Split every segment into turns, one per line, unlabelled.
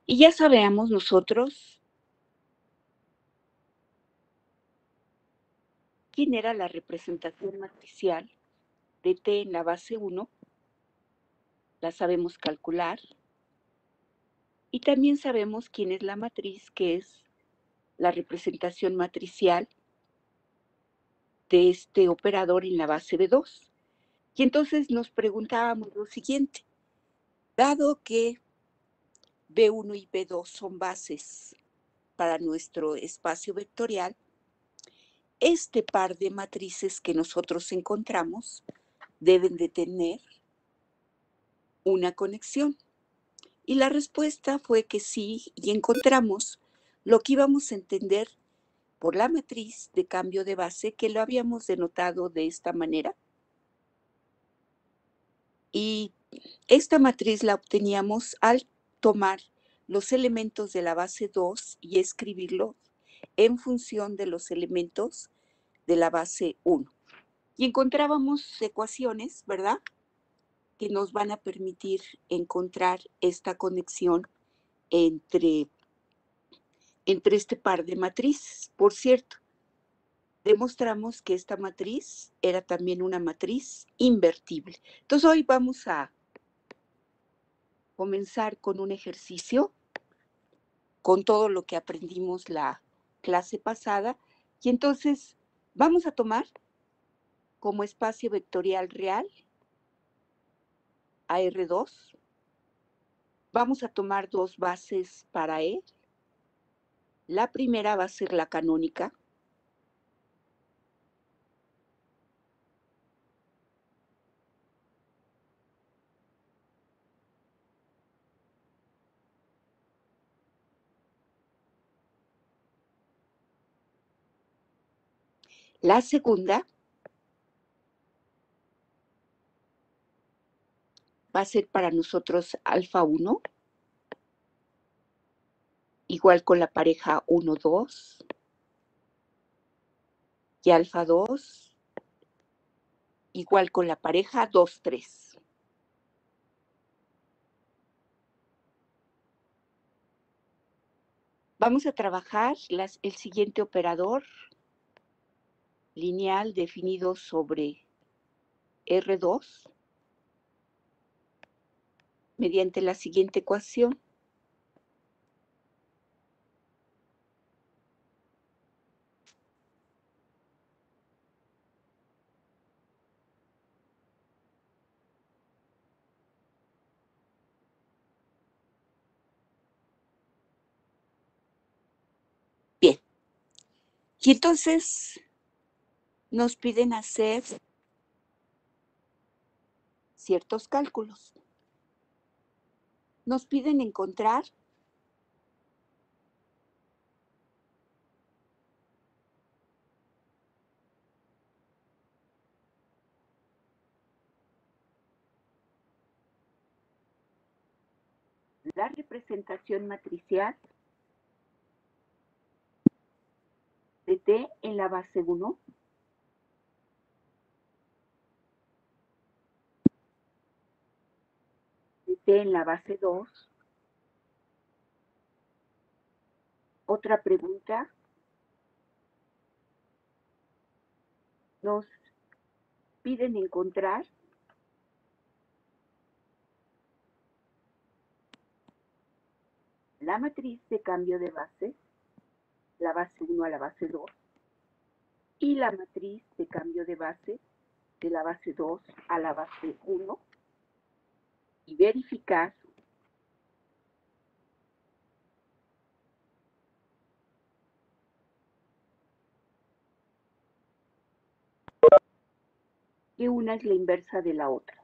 Y ya sabemos nosotros quién era la representación matricial de T en la base 1, la sabemos calcular, y también sabemos quién es la matriz, que es la representación matricial de este operador en la base de 2. Y entonces nos preguntábamos lo siguiente: dado que B1 y B2 son bases para nuestro espacio vectorial, este par de matrices que nosotros encontramos deben de tener una conexión. Y la respuesta fue que sí, y encontramos lo que íbamos a entender por la matriz de cambio de base, que lo habíamos denotado de esta manera. Y esta matriz la obteníamos al tomar los elementos de la base 2 y escribirlo en función de los elementos de la base 1. Y encontrábamos ecuaciones, ¿verdad?, que nos van a permitir encontrar esta conexión entre este par de matrices. Por cierto, demostramos que esta matriz era también una matriz invertible. Entonces hoy vamos a comenzar con un ejercicio, con todo lo que aprendimos la clase pasada, y entonces vamos a tomar como espacio vectorial real a R2. Vamos a tomar dos bases para él. La primera va a ser la canónica. La segunda va a ser para nosotros alfa 1, igual con la pareja 1, 2, y alfa 2, igual con la pareja 2, 3. Vamos a trabajar el siguiente operador lineal definido sobre R2 mediante la siguiente ecuación. Bien, y entonces nos piden hacer ciertos cálculos. Nos piden encontrar la representación matricial de T en la base 1, de T en la base 2. Otra pregunta: nos piden encontrar la matriz de cambio de base, la base 1 a la base 2, y la matriz de cambio de base de la base 2 a la base 1, y verificar que una es la inversa de la otra.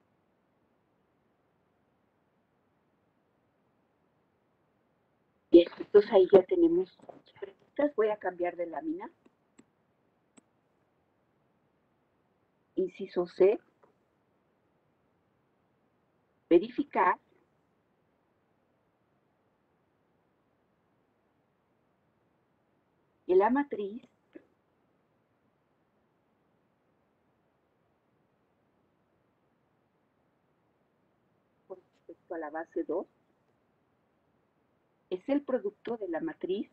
Bien, entonces ahí ya tenemos preguntas. Voy a cambiar de lámina. Inciso C: verificar que la matriz con respecto a la base 2 es el producto de la matriz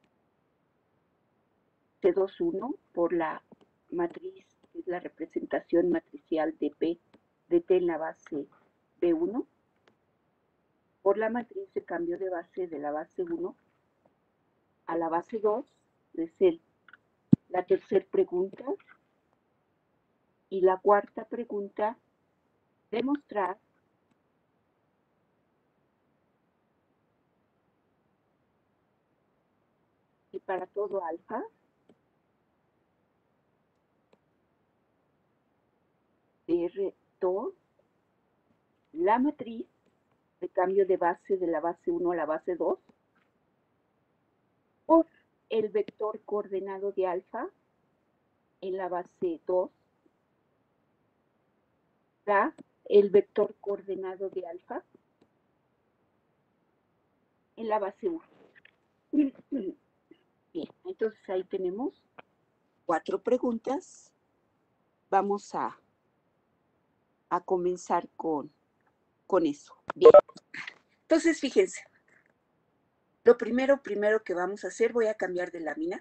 T21 por la matriz, que es la representación matricial de P de T en la base B1, por la matriz de cambio de base de la base 1 a la base 2, es la tercera pregunta. Y la cuarta pregunta, demostrar que para todo alfa de R2, la matriz de cambio de base de la base 1 a la base 2 por el vector coordenado de alfa en la base 2 da el vector coordenado de alfa en la base 1. Bien, entonces ahí tenemos 4 preguntas. Vamos a comenzar con eso. Bien, entonces fíjense. Lo primero que vamos a hacer, voy a cambiar de lámina,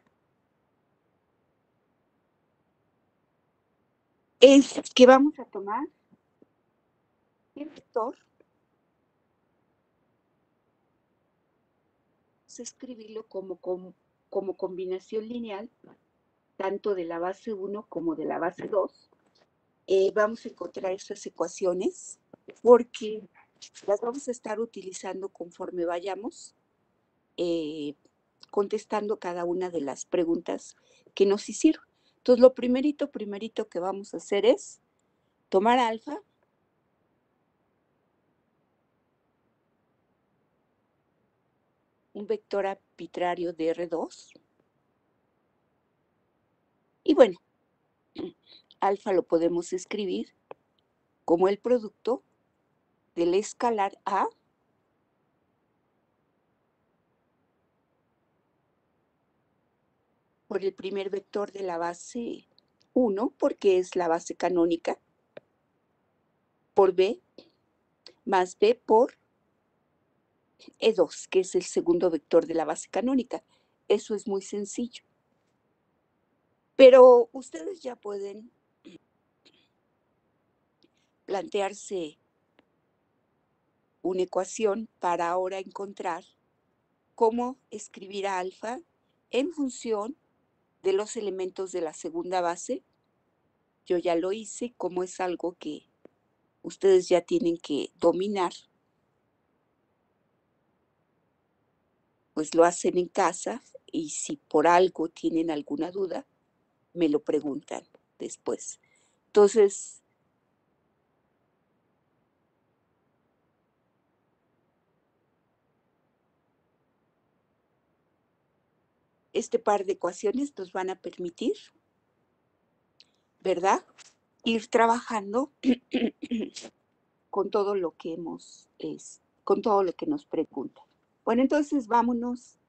es que vamos a tomar el vector, vamos a escribirlo como combinación lineal, tanto de la base 1 como de la base 2. Vamos a encontrar estas ecuaciones porque las vamos a estar utilizando conforme vayamos contestando cada una de las preguntas que nos hicieron. Entonces, lo primerito que vamos a hacer es tomar alfa, un vector arbitrario de R2, y bueno, alfa lo podemos escribir como el producto del escalar A por el primer vector de la base 1, porque es la base canónica, por B, más B por E2, que es el segundo vector de la base canónica. Eso es muy sencillo. Pero ustedes ya pueden plantearse una ecuación para ahora encontrar cómo escribir a alfa en función de los elementos de la segunda base. Yo ya lo hice, como es algo que ustedes ya tienen que dominar, pues lo hacen en casa, y si por algo tienen alguna duda, me lo preguntan después. Entonces, este par de ecuaciones nos van a permitir, ¿verdad?, ir trabajando con todo lo que con todo lo que nos preguntan. Bueno, entonces vámonos.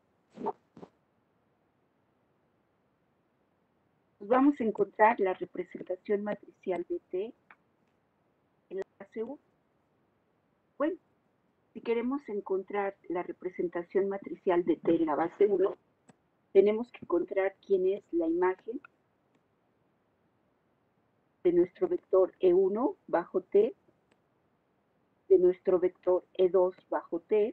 Nos vamos a encontrar la representación matricial de T en la base 1. Bueno, si queremos encontrar la representación matricial de T en la base 1, tenemos que encontrar quién es la imagen de nuestro vector E1 bajo T, de nuestro vector E2 bajo T,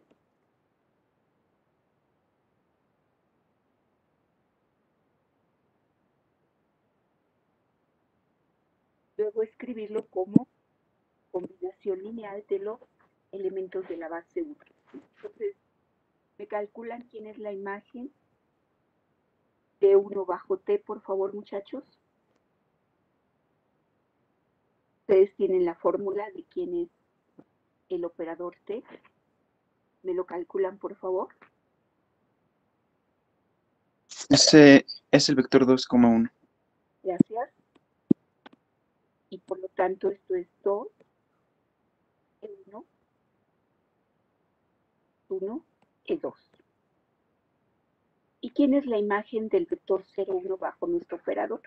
luego escribirlo como combinación lineal de los elementos de la base 1. Entonces, ¿me calculan quién es la imagen de 1 bajo T, por favor, muchachos? Ustedes tienen la fórmula de quién es el operador T. ¿Me lo calculan, por favor?
Ese es el vector 2,1.
Gracias. Y por lo tanto, esto es 2, E1, 1, E2. ¿Y quién es la imagen del vector 0,1 bajo nuestro operador?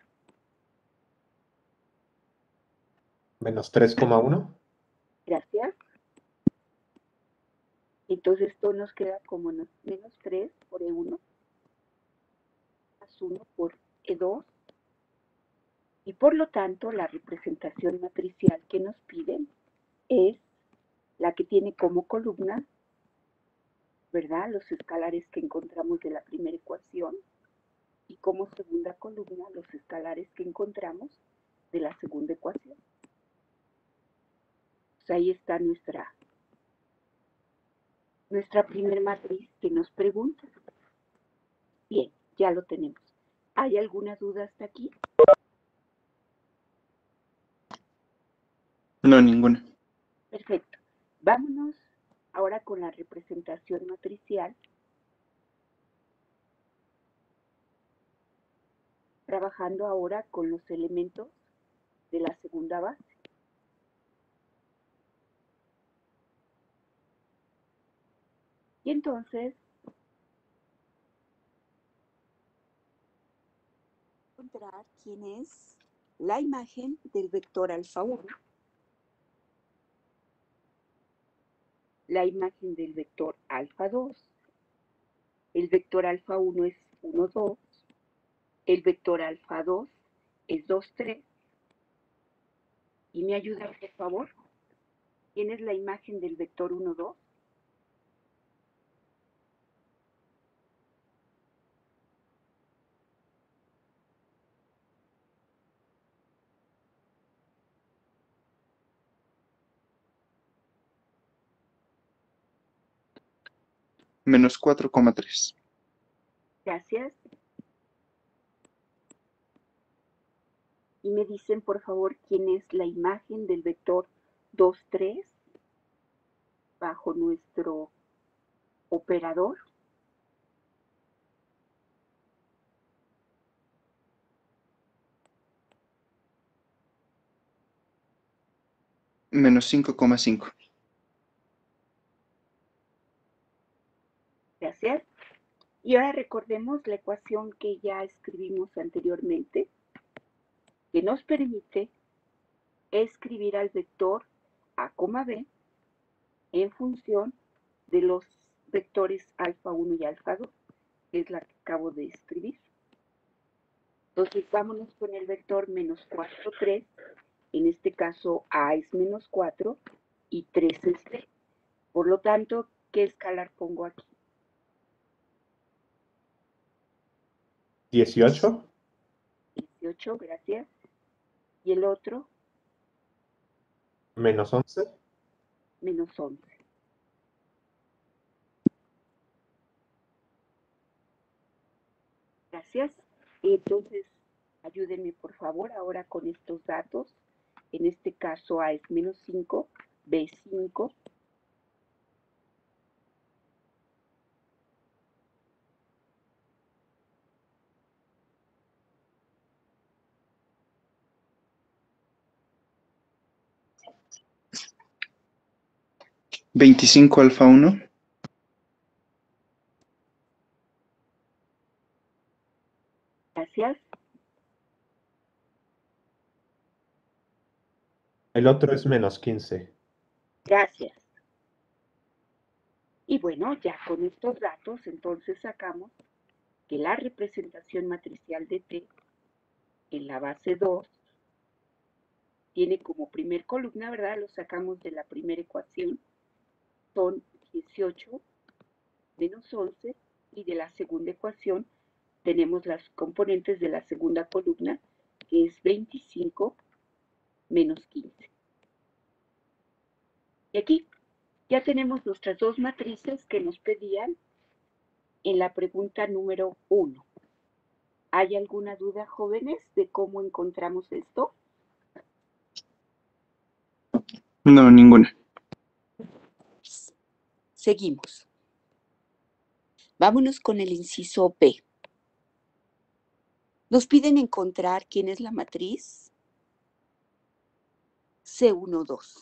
Menos 3,1.
Gracias. Entonces esto nos queda como menos 3 por E1 más 1 por E2 y por lo tanto la representación matricial que nos piden es la que tiene como columna, ¿verdad?, los escalares que encontramos de la primera ecuación y como segunda columna los escalares que encontramos de la segunda ecuación. Pues ahí está nuestra primer matriz que nos pregunta. Bien, ya lo tenemos. ¿Hay alguna duda hasta aquí?
No, ninguna.
Perfecto. Vámonos ahora con la representación matricial, trabajando ahora con los elementos de la segunda base. Y entonces, encontrar quién es la imagen del vector alfa 1, la imagen del vector alfa 2, el vector alfa 1 es 1, 2, el vector alfa 2 es 2, 3. ¿Y me ayuda, por favor? ¿Quién es la imagen del vector 1, 2?
Menos 4,3.
Gracias. Y me dicen, por favor, quién es la imagen del vector 2, 3 bajo nuestro operador.
Menos 5,5.
Gracias. Y ahora recordemos la ecuación que ya escribimos anteriormente, que nos permite escribir al vector A, B en función de los vectores alfa 1 y alfa 2, que es la que acabo de escribir. Entonces vámonos con el vector menos 4, 3. En este caso A es menos 4 y 3 es B. Por lo tanto, ¿qué escalar pongo aquí?
18.
18, gracias. Y el otro,
Menos 11.
menos 11. Gracias. Entonces, ayúdenme por favor ahora con estos datos. En este caso A es menos 5, B es 5.
¿25 alfa 1?
Gracias.
El otro es menos 15.
Gracias. Y bueno, ya con estos datos, entonces sacamos que la representación matricial de T en la base 2 tiene como primer columna, ¿verdad? Lo sacamos de la primera ecuación, son 18 menos 11, y de la segunda ecuación tenemos las componentes de la segunda columna, que es 25 menos 15. Y aquí ya tenemos nuestras dos matrices que nos pedían en la pregunta número 1. ¿Hay alguna duda, jóvenes, de cómo encontramos esto?
No, ninguna.
Seguimos. Vámonos con el inciso B. Nos piden encontrar quién es la matriz C12.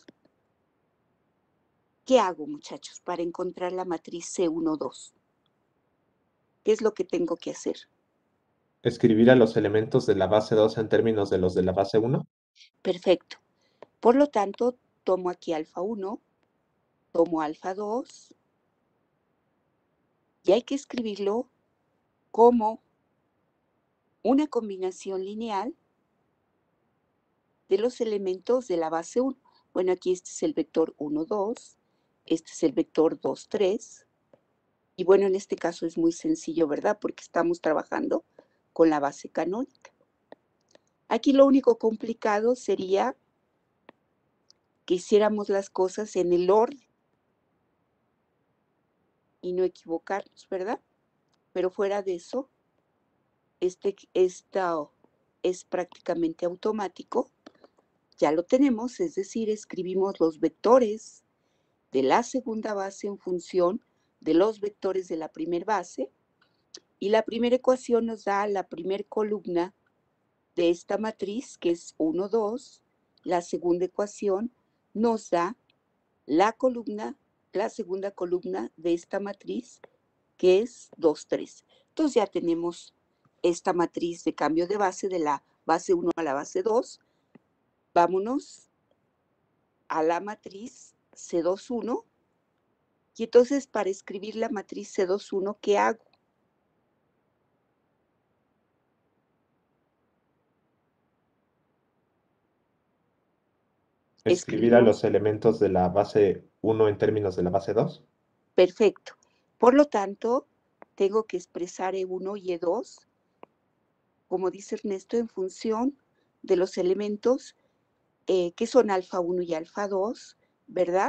¿Qué hago, muchachos, para encontrar la matriz C12? ¿Qué es lo que tengo que hacer?
Escribir a los elementos de la base 2 en términos de los de la base 1.
Perfecto. Por lo tanto, tomo aquí alfa 1, tomo alfa 2 Y hay que escribirlo como una combinación lineal de los elementos de la base 1. Bueno, aquí este es el vector 1, 2, este es el vector 2, 3. Y bueno, en este caso es muy sencillo, ¿verdad? Porque estamos trabajando con la base canónica. Aquí lo único complicado sería que hiciéramos las cosas en el orden y no equivocarnos, ¿verdad? Pero fuera de eso, esto es prácticamente automático. Ya lo tenemos, es decir, escribimos los vectores de la segunda base en función de los vectores de la primera base, y la primera ecuación nos da la primera columna de esta matriz, que es 1, 2. La segunda ecuación nos da la segunda columna de esta matriz, que es 2, 3. Entonces ya tenemos esta matriz de cambio de base de la base 1 a la base 2. Vámonos a la matriz C2, 1. Y entonces, para escribir la matriz C2, 1, ¿qué hago?
Escribir a los elementos de la base 1 en términos de la base 2.
Perfecto. Por lo tanto, tengo que expresar E1 y E2, como dice Ernesto, en función de los elementos que son alfa 1 y alfa 2, ¿verdad?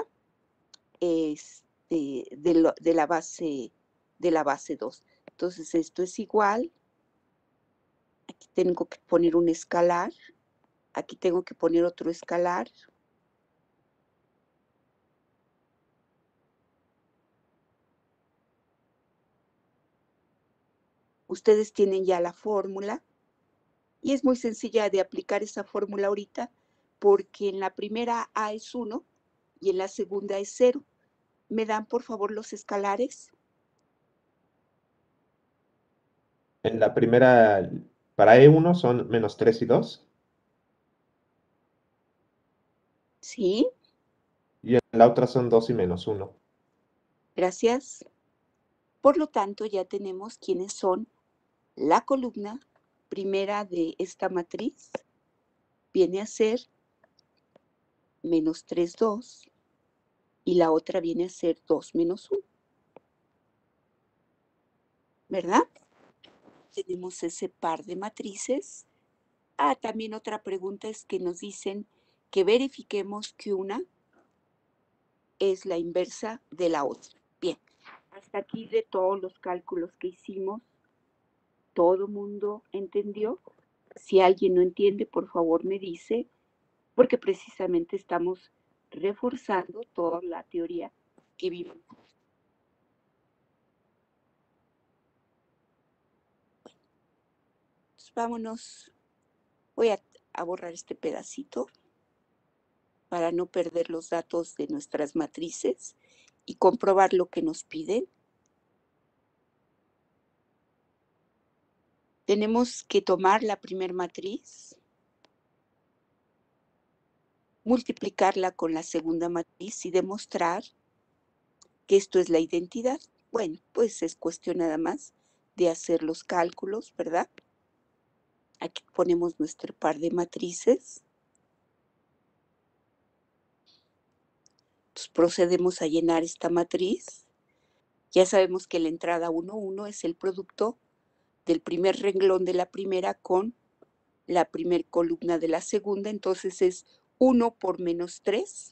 De la base 2. Entonces, esto es igual. Aquí tengo que poner un escalar. Aquí tengo que poner otro escalar. Ustedes tienen ya la fórmula y es muy sencilla de aplicar esa fórmula ahorita, porque en la primera A es 1 y en la segunda es 0. ¿Me dan, por favor, los escalares?
En la primera, para E1 son menos 3 y 2.
Sí,
Y en la otra son 2 y menos 1.
gracias. Por lo tanto, ya tenemos quiénes son la columna primera de esta matriz. Viene a ser menos 3, 2. Y la otra viene a ser 2 menos 1. ¿Verdad? Tenemos ese par de matrices. También otra pregunta es que nos dicen que verifiquemos que una es la inversa de la otra. Bien, hasta aquí de todos los cálculos que hicimos, ¿todo mundo entendió? Si alguien no entiende, por favor me dice, porque precisamente estamos reforzando toda la teoría que vimos. Entonces, vámonos. Voy a borrar este pedacito para no perder los datos de nuestras matrices y comprobar lo que nos piden. Tenemos que tomar la primer matriz, multiplicarla con la segunda matriz y demostrar que esto es la identidad. Bueno, pues es cuestión nada más de hacer los cálculos, ¿verdad? Aquí ponemos nuestro par de matrices. Entonces procedemos a llenar esta matriz. Ya sabemos que la entrada 1, 1 es el producto del primer renglón de la primera con la primer columna de la segunda. Entonces es 1 por menos 3.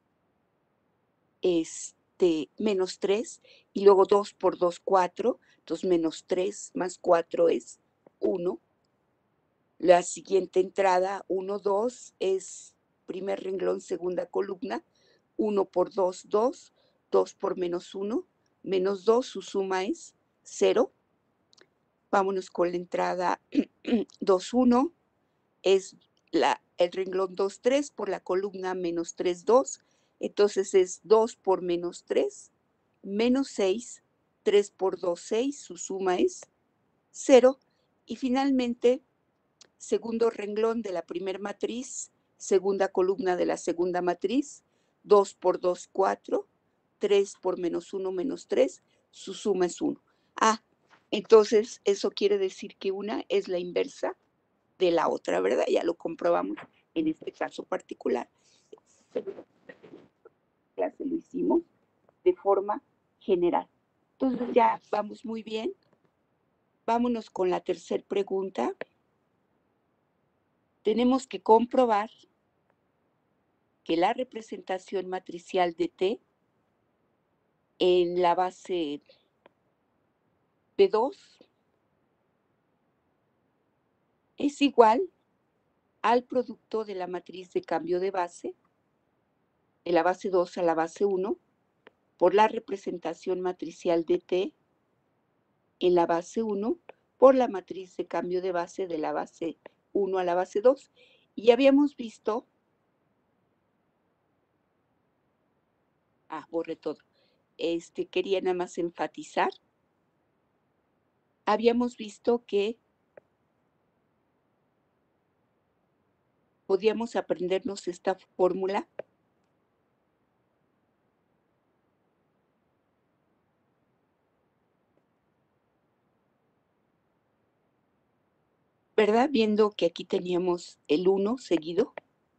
Menos 3, y luego 2 por 2, 4. Entonces menos 3 más 4 es 1. La siguiente entrada, 1, 2, es primer renglón, segunda columna. 1 por 2, 2. 2 por menos 1, menos 2, su suma es 0. Vámonos con la entrada 2, 1. Es el renglón 2, 3 por la columna menos 3, 2. Entonces es 2 por menos 3, menos 6. 3 por 2, 6. Su suma es 0. Y finalmente, segundo renglón de la primera matriz, segunda columna de la segunda matriz. 2 por 2, 4. 3 por menos 1, menos 3. Su suma es 1. Ah, entonces eso quiere decir que una es la inversa de la otra, ¿verdad? Ya lo comprobamos en este caso particular. Clase lo hicimos de forma general. Entonces ya vamos muy bien. Vámonos con la tercera pregunta. Tenemos que comprobar que la representación matricial de T en la base B2 es igual al producto de la matriz de cambio de base, de la base 2 a la base 1, por la representación matricial de T en la base 1 por la matriz de cambio de base de la base 1 a la base 2. Y habíamos visto, borré todo, quería nada más enfatizar, habíamos visto que podíamos aprendernos esta fórmula ¿verdad? Viendo que aquí teníamos el 1 seguido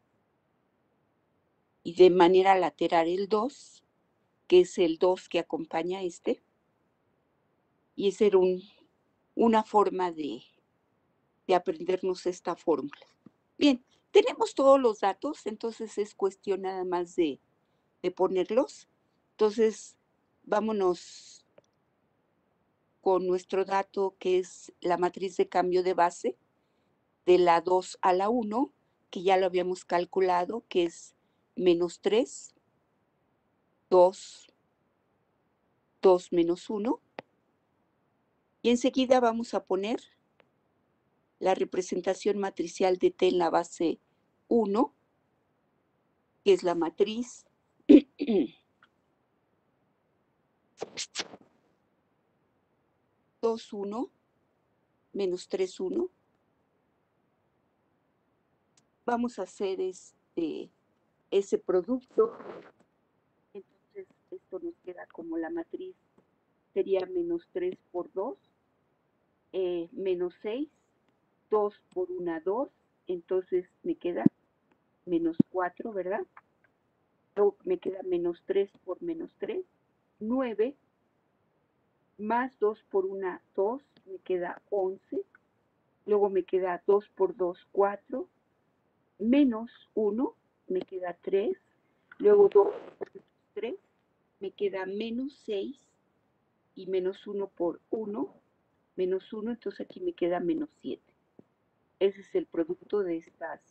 y de manera lateral el 2, que es el 2 que acompaña a este. Y esa era una forma de aprendernos esta fórmula. Bien, tenemos todos los datos, entonces es cuestión nada más de ponerlos. Entonces, vámonos con nuestro dato que es la matriz de cambio de base de la 2 a la 1, que ya lo habíamos calculado, que es menos 3, 2, 2 menos 1. Y enseguida vamos a poner la representación matricial de T en la base 1, que es la matriz 2, 1, menos 3, 1. Vamos a hacer ese producto. Entonces, esto nos queda como la matriz, sería menos 3 por 2, menos 6, 2 por 1, 2. Entonces, me queda menos 4, ¿verdad? Luego me queda menos 3 por menos 3, 9, más 2 por 1, 2, me queda 11. Luego me queda 2 por 2, 4, menos 1, me queda 3. Luego 2 por 3, me queda menos 6. Y menos 1 por 1, menos 1, entonces aquí me queda menos 7. Ese es el producto de estas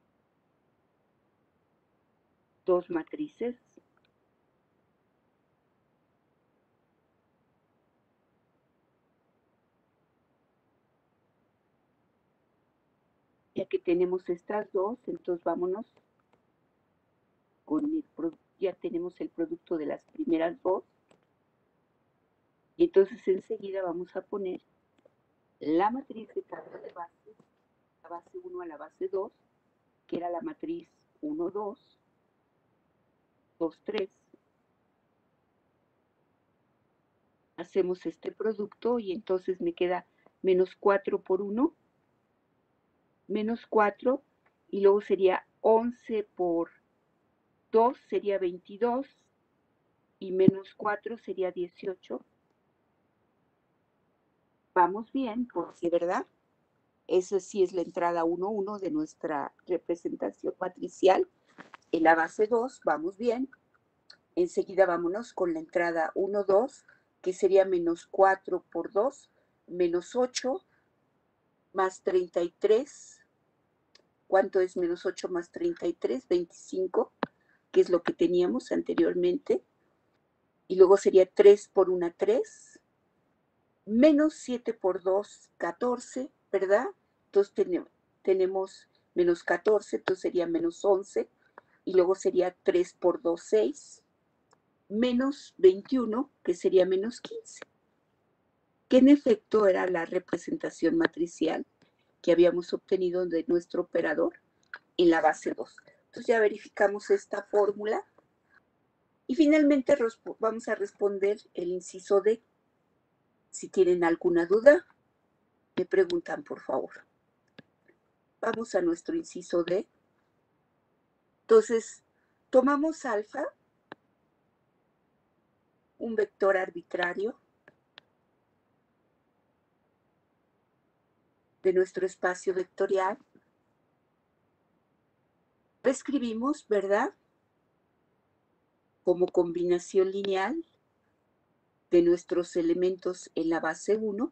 dos matrices. Ya que tenemos estas dos, entonces vámonos con el producto. Ya tenemos el producto de las primeras dos. Y entonces enseguida vamos a poner la matriz de cambio de base, la base 1 a la base 2, que era la matriz 1, 2, 2, 3. Hacemos este producto y entonces me queda menos 4 por 1, menos 4, y luego sería 11 por 2, sería 22, y menos 4 sería 18. Vamos bien, porque, ¿verdad? Esa sí es la entrada 1, 1 de nuestra representación matricial. En la base 2, vamos bien. Enseguida vámonos con la entrada 1, 2, que sería menos 4 por 2, menos 8, más 33. ¿Cuánto es menos 8 más 33? 25, que es lo que teníamos anteriormente. Y luego sería 3 por 1, 3. Menos 7 por 2, 14, ¿verdad? Entonces tenemos menos 14, entonces sería menos 11. Y luego sería 3 por 2, 6. Menos 21, que sería menos 15. Que en efecto era la representación matricial que habíamos obtenido de nuestro operador en la base 2. Entonces ya verificamos esta fórmula. Y finalmente vamos a responder el inciso D. Si tienen alguna duda, me preguntan, por favor. Vamos a nuestro inciso D. Entonces, tomamos alfa, un vector arbitrario de nuestro espacio vectorial. Lo escribimos, ¿verdad?, como combinación lineal de nuestros elementos en la base 1.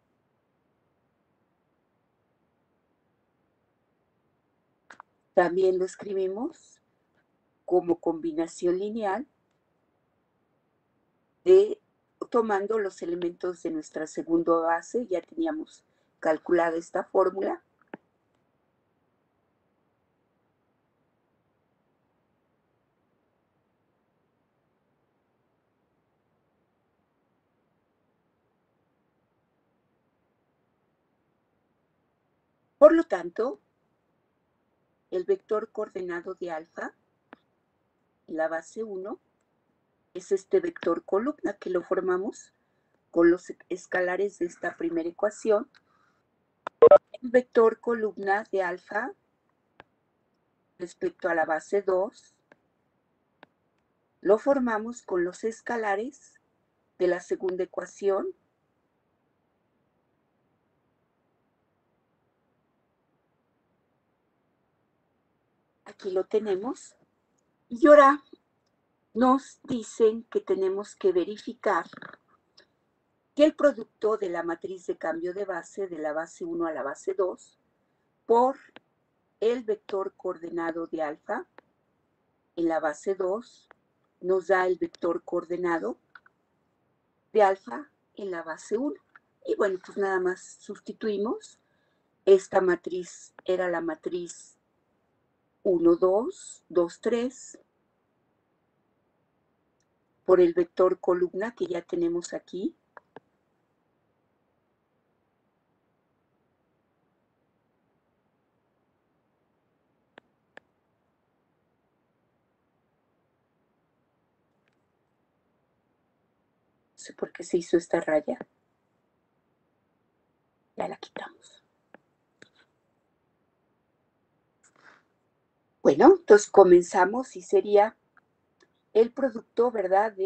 También lo escribimos como combinación lineal tomando los elementos de nuestra segunda base. Ya teníamos calculada esta fórmula. Por lo tanto, el vector coordenado de alfa, la base 1, es este vector columna que lo formamos con los escalares de esta primera ecuación. El vector columna de alfa respecto a la base 2 lo formamos con los escalares de la segunda ecuación. Aquí lo tenemos. Y ahora nos dicen que tenemos que verificar que el producto de la matriz de cambio de base, de la base 1 a la base 2, por el vector coordenado de alfa en la base 2, nos da el vector coordenado de alfa en la base 1. Y bueno, pues nada más sustituimos. Esta matriz era la matriz 1, 2, 2, 3, por el vector columna que ya tenemos aquí. No sé por qué se hizo esta raya. Ya la quitamos. Bueno, entonces comenzamos y sería el producto, ¿verdad?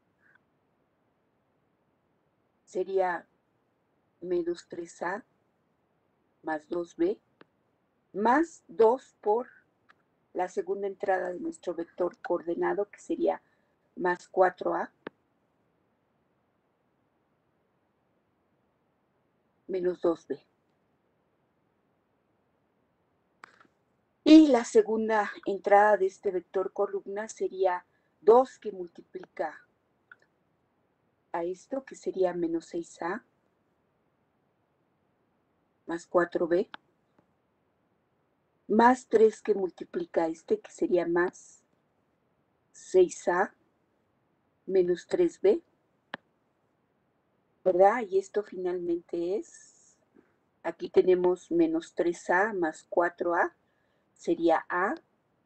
Sería menos 3a más 2b más 2 por la segunda entrada de nuestro vector coordenado, que sería más 4a menos 2b. Y la segunda entrada de este vector columna sería 2 que multiplica a esto, que sería menos 6a más 4b, más 3 que multiplica a este, que sería más 6a menos 3b, ¿verdad? Y esto finalmente es, aquí tenemos menos 3a más 4a, sería a,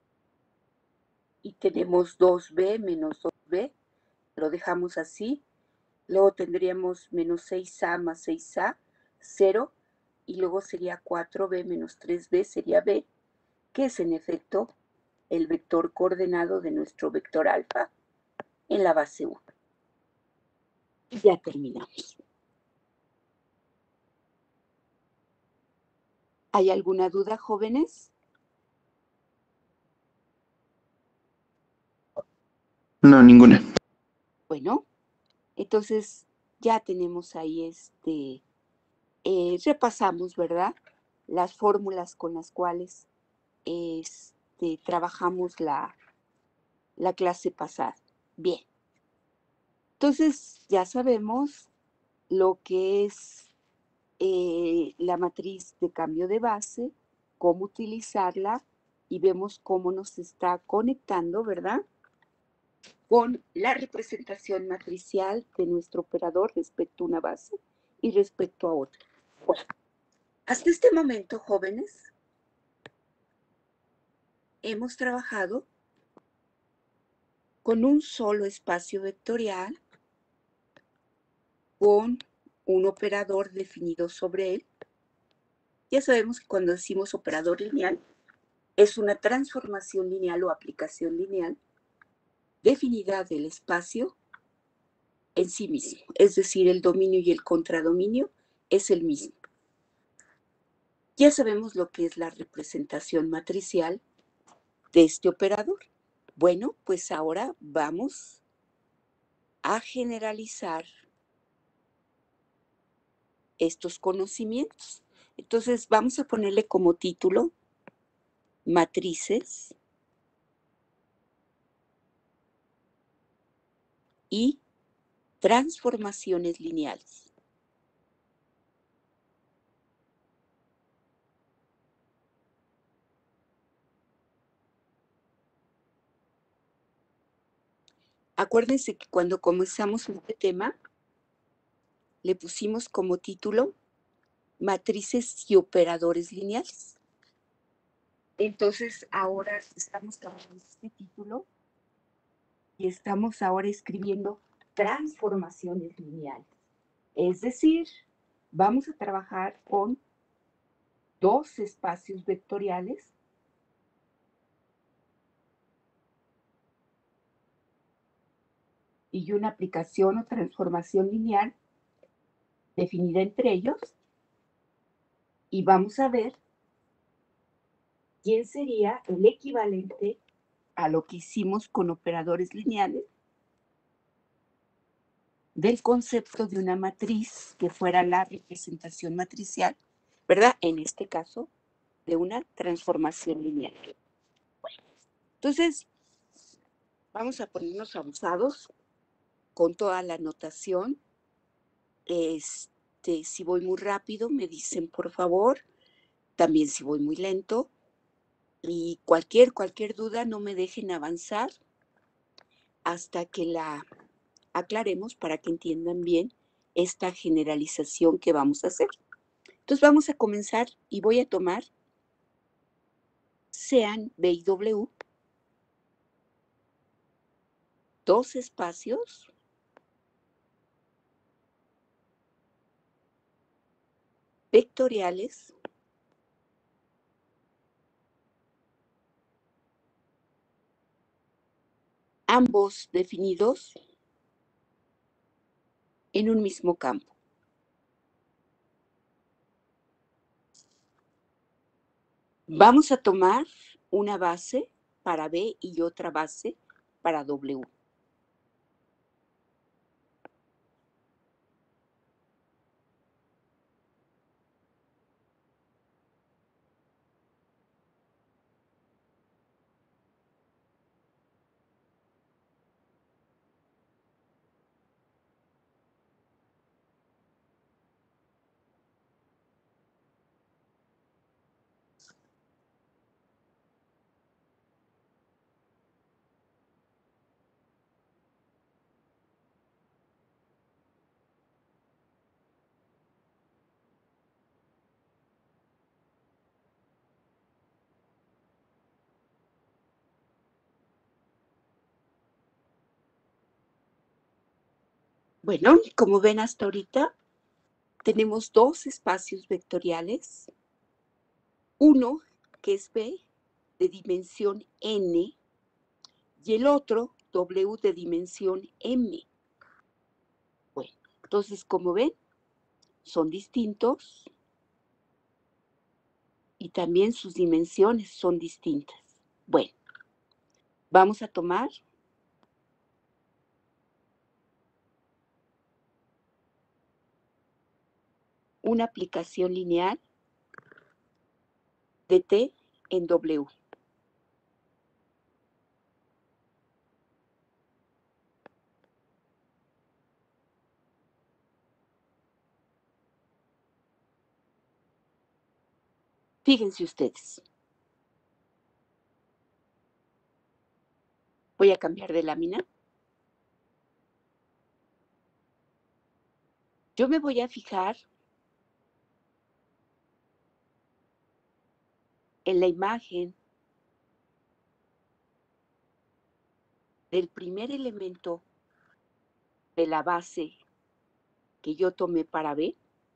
y tenemos 2b menos 2b, lo dejamos así. Luego tendríamos menos 6a más 6a, 0, y luego sería 4b menos 3b, sería b, que es en efecto el vector coordenado de nuestro vector alfa en la base 1. Y ya terminamos. ¿Hay alguna duda, jóvenes?
No, ninguna.
Bueno, entonces ya tenemos ahí repasamos, ¿verdad?, las fórmulas con las cuales trabajamos la clase pasada. Bien. Entonces ya sabemos lo que es la matriz de cambio de base, cómo utilizarla, y vemos cómo nos está conectando, ¿verdad?, con la representación matricial de nuestro operador respecto a una base y respecto a otra. Bueno, hasta este momento, jóvenes, hemos trabajado con un solo espacio vectorial, con un operador definido sobre él. Ya sabemos que cuando decimos operador lineal, es una transformación lineal o aplicación lineal definida del espacio en sí mismo, es decir, el dominio y el contradominio es el mismo. Ya sabemos lo que es la representación matricial de este operador. Bueno, pues ahora vamos a generalizar estos conocimientos. Entonces vamos a ponerle como título matrices y transformaciones lineales. Acuérdense que cuando comenzamos este tema, le pusimos como título matrices y operadores lineales. Entonces ahora estamos cambiando este título y estamos ahora escribiendo transformaciones lineales. Es decir, vamos a trabajar con dos espacios vectoriales y una aplicación o transformación lineal definida entre ellos, y vamos a ver quién sería el equivalente a lo que hicimos con operadores lineales del concepto de una matriz que fuera la representación matricial, ¿verdad? En este caso, de una transformación lineal. Bueno, entonces, vamos a ponernos abusados con toda la notación. Si voy muy rápido, me dicen por favor. También si voy muy lento. Y cualquier duda, no me dejen avanzar hasta que la aclaremos para que entiendan bien esta generalización que vamos a hacer. Entonces vamos a comenzar y voy a tomar sean B y W, dos espacios vectoriales ambos definidos en un mismo campo. Vamos a tomar una base para B y otra base para W. Bueno, como ven hasta ahorita, tenemos dos espacios vectoriales, uno que es B de dimensión n y el otro W de dimensión m. Bueno, entonces como ven, son distintos y también sus dimensiones son distintas. Bueno, vamos a tomar una aplicación lineal de T en W. Fíjense ustedes. Voy a cambiar de lámina. Yo me voy a fijar en la imagen del primer elemento de la base que yo tomé para B.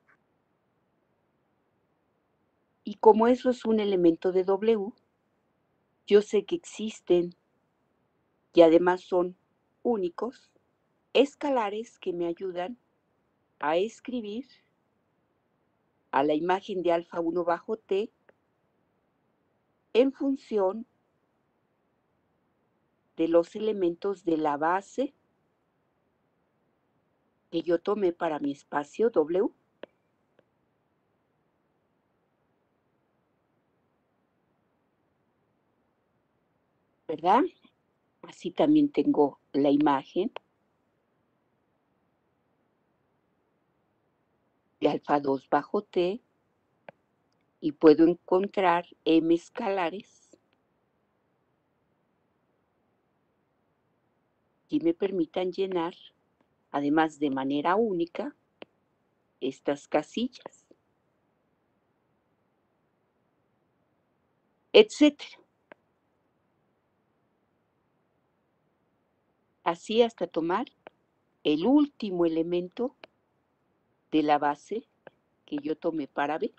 Y como eso es un elemento de W, yo sé que existen, y además son únicos, escalares que me ayudan a escribir a la imagen de alfa 1 bajo T en función de los elementos de la base que yo tomé para mi espacio W. ¿Verdad? Así también tengo la imagen de alfa 2 bajo T y puedo encontrar M escalares que me permitan llenar, además de manera única, estas casillas, etcétera. Así hasta tomar el último elemento de la base que yo tomé para B.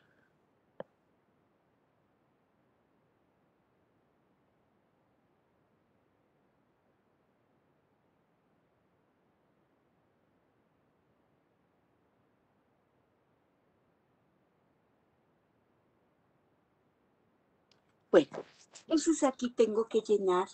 Bueno, entonces aquí tengo que llenar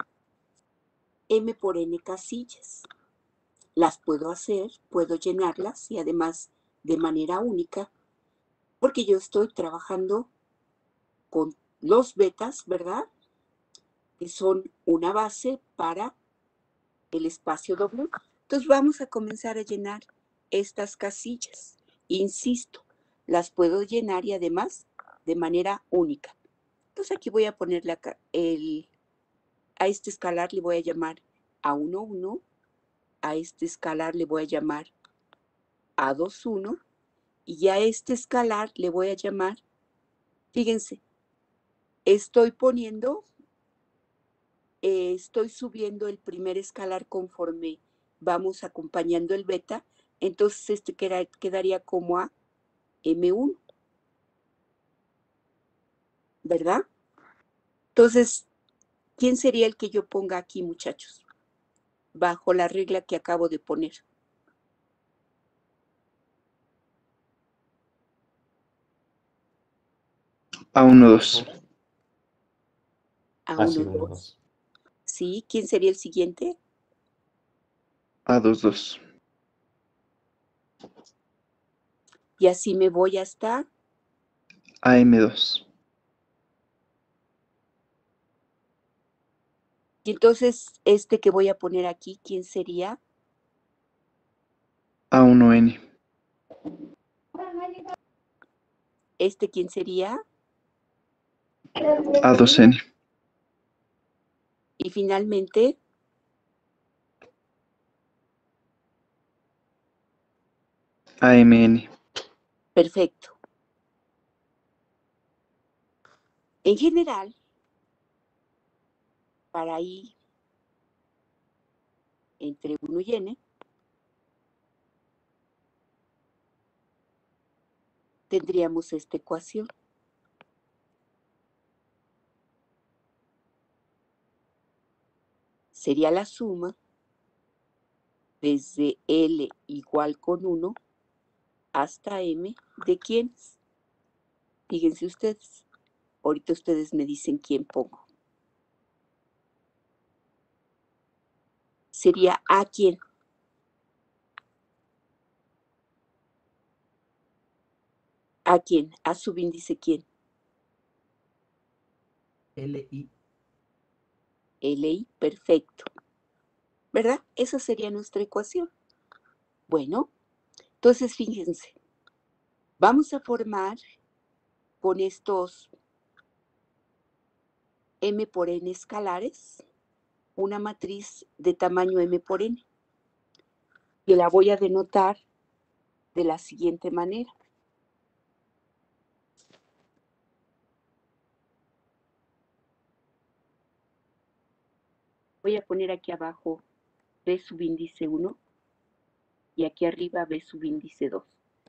M por N casillas. Las puedo hacer, puedo llenarlas y además de manera única, porque yo estoy trabajando con los betas, ¿verdad? Que son una base para el espacio W. Entonces vamos a comenzar a llenar estas casillas. Insisto, las puedo llenar y además de manera única. Entonces aquí voy a ponerle acá a este escalar le voy a llamar A11, a este escalar le voy a llamar A21 y a este escalar le voy a llamar, fíjense, estoy subiendo el primer escalar conforme vamos acompañando el beta, entonces este quedaría como a M1, ¿verdad? Entonces, ¿quién sería el que yo ponga aquí, muchachos? Bajo la regla que acabo de poner.
A12.
Así,
A1,
1,
2.
2.
¿Sí? ¿Quién sería el siguiente?
A22.
Y así me voy hasta
AM2.
y entonces este que voy a poner aquí, ¿quién sería?
A1N.
¿Este quién sería?
A2N.
Y finalmente,
AMN.
perfecto. En general, para I entre 1 y N, tendríamos esta ecuación. Sería la suma desde L igual con 1 hasta M de quiénes. Fíjense ustedes. Ahorita ustedes me dicen quién pongo. Sería A quién. ¿A quién? A subíndice quién.
LI.
LI, perfecto. ¿Verdad? Esa sería nuestra ecuación. Bueno, entonces fíjense. Vamos a formar con estos M por N escalares una matriz de tamaño M por N. Y la voy a denotar de la siguiente manera. Voy a poner aquí abajo P subíndice 1 y aquí arriba B subíndice 2.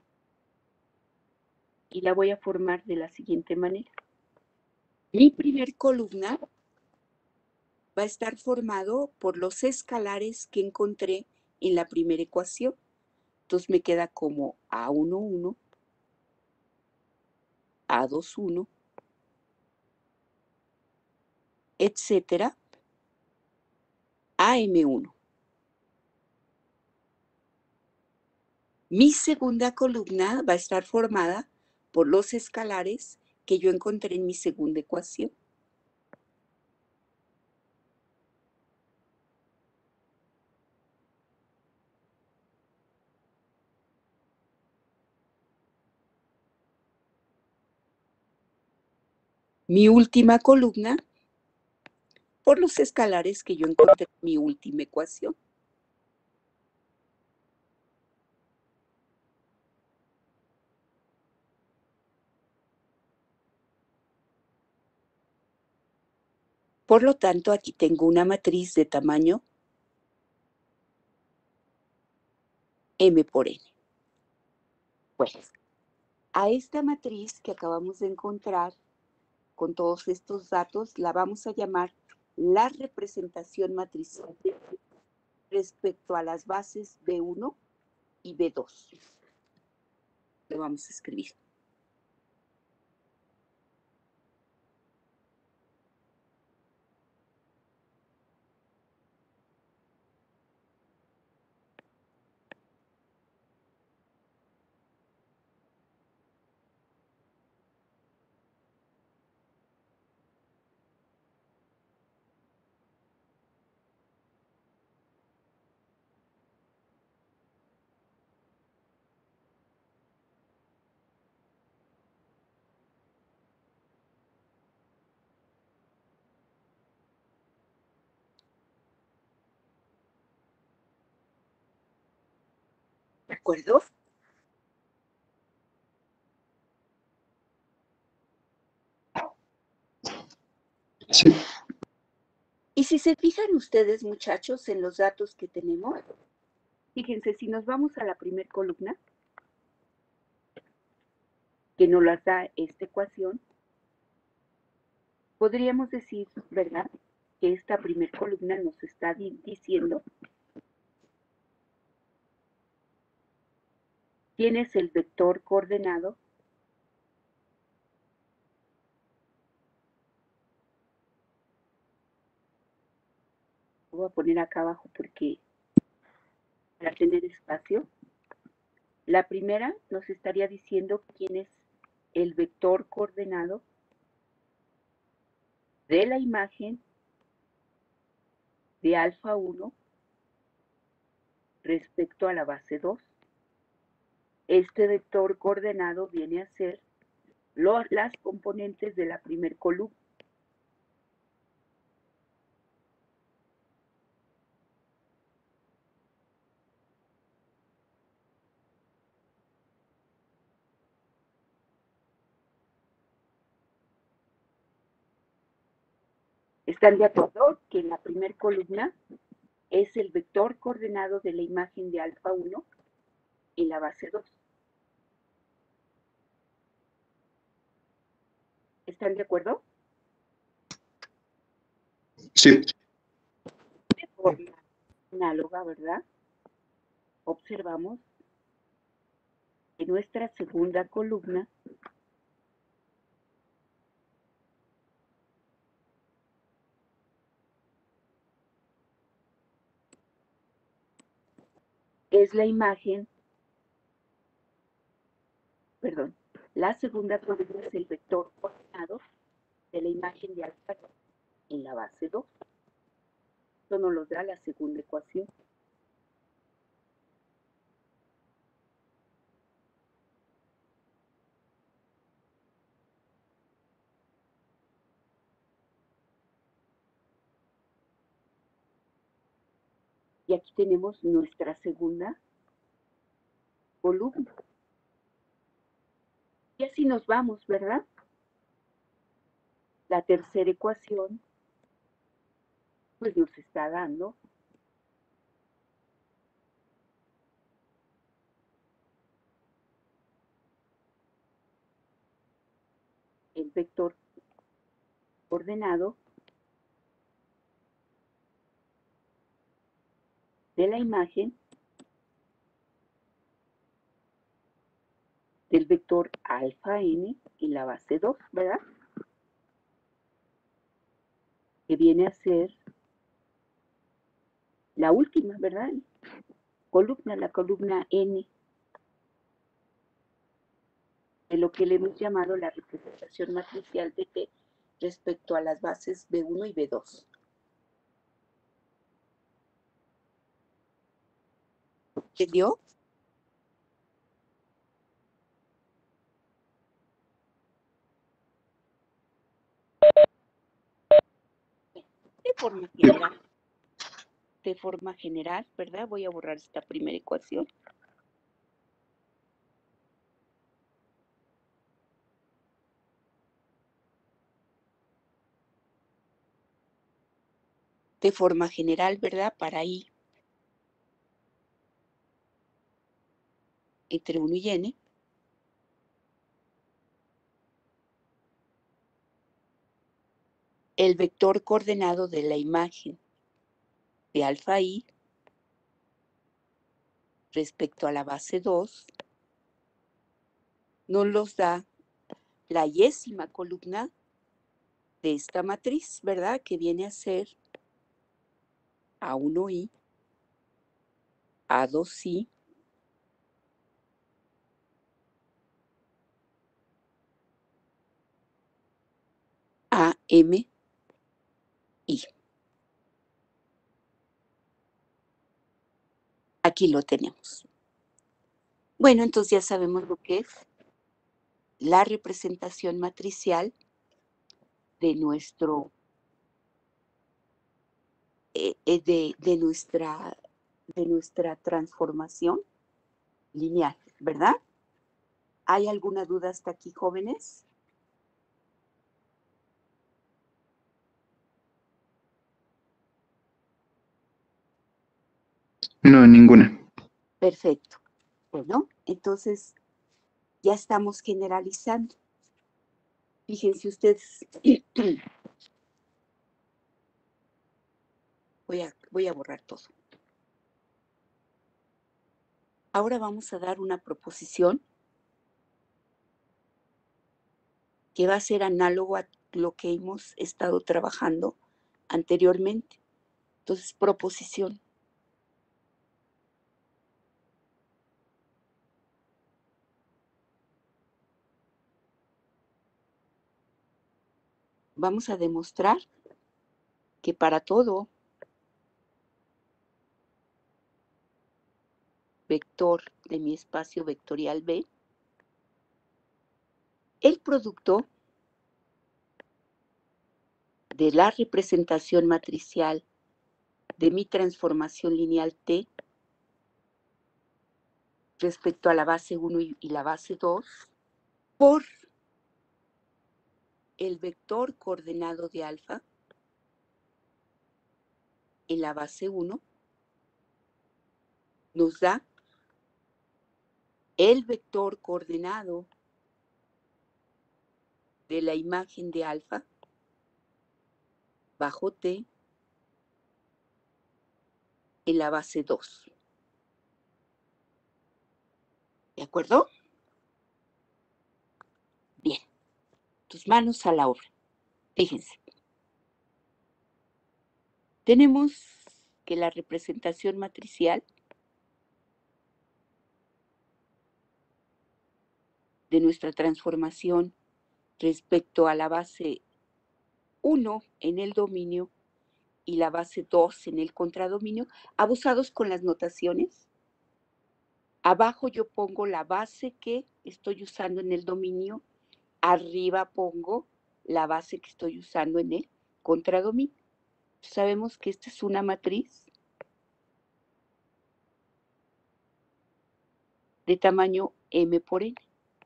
Y la voy a formar de la siguiente manera. Mi primer columna va a estar formado por los escalares que encontré en la primera ecuación. Entonces me queda como A11, A21, etcétera, AM1. Mi segunda columna va a estar formada por los escalares que yo encontré en mi segunda ecuación. Mi última columna por los escalares que yo encontré en mi última ecuación. Por lo tanto, aquí tengo una matriz de tamaño M por N. Pues, a esta matriz que acabamos de encontrar con todos estos datos, la vamos a llamar la representación matricial respecto a las bases B1 y B2. Lo vamos a escribir. ¿De acuerdo?
Sí,
Y si se fijan ustedes, muchachos, en los datos que tenemos, fíjense, si nos vamos a la primera columna, que nos la da esta ecuación, podríamos decir, ¿verdad?, que esta primera columna nos está diciendo quién es el vector coordenado lo voy a poner acá abajo porque para tener espacio. La primera nos estaría diciendo quién es el vector coordenado de la imagen de alfa 1 respecto a la base 2. Este vector coordenado viene a ser las componentes de la primer columna. ¿Están de acuerdo que en la primera columna es el vector coordenado de la imagen de alfa 1 en la base 2? ¿Están de acuerdo?
sí,
De forma análoga, ¿verdad? Observamos que nuestra segunda columna es la imagen, perdón, la segunda columna es el vector coordenado de la imagen de alfa en la base 2. Esto nos lo da la segunda ecuación. Y aquí tenemos nuestra segunda columna. Y así nos vamos, ¿verdad? La tercera ecuación, pues nos está dando vector ordenado de la imagen del vector alfa n en la base 2, ¿verdad? Que viene a ser la última, ¿verdad? Columna, la columna n de lo que le hemos llamado la representación matricial de T respecto a las bases B1 y B2. ¿Entendió? De forma general, ¿verdad? Voy a borrar esta primera ecuación. De forma general, ¿verdad? Para I entre 1 y n, el vector coordenado de la imagen de alfa I respecto a la base 2 nos los da la yésima columna de esta matriz, ¿verdad? Que viene a ser A1I, A2I, AMI. Aquí lo tenemos. Bueno, entonces ya sabemos lo que es la representación matricial de nuestro de nuestra transformación lineal, ¿verdad? ¿Hay alguna duda hasta aquí, jóvenes?
No, ninguna.
Perfecto. Bueno, entonces ya estamos generalizando. Fíjense ustedes, voy a borrar todo. Ahora vamos a dar una proposición que va a ser análogo a lo que hemos estado trabajando anteriormente. Entonces, proposición. Vamos a demostrar que para todo vector de mi espacio vectorial B, el producto de la representación matricial de mi transformación lineal T respecto a la base 1 y la base 2 por el vector coordenado de alfa en la base 1 nos da el vector coordenado de la imagen de alfa bajo T en la base 2. ¿De acuerdo? Bien. Tus manos a la obra. Fíjense. Tenemos que la representación matricial de nuestra transformación respecto a la base 1 en el dominio y la base 2 en el contradominio, abusados con las notaciones. Abajo yo pongo la base que estoy usando en el dominio, arriba pongo la base que estoy usando en el contradominio. Sabemos que esta es una matriz de tamaño M por N.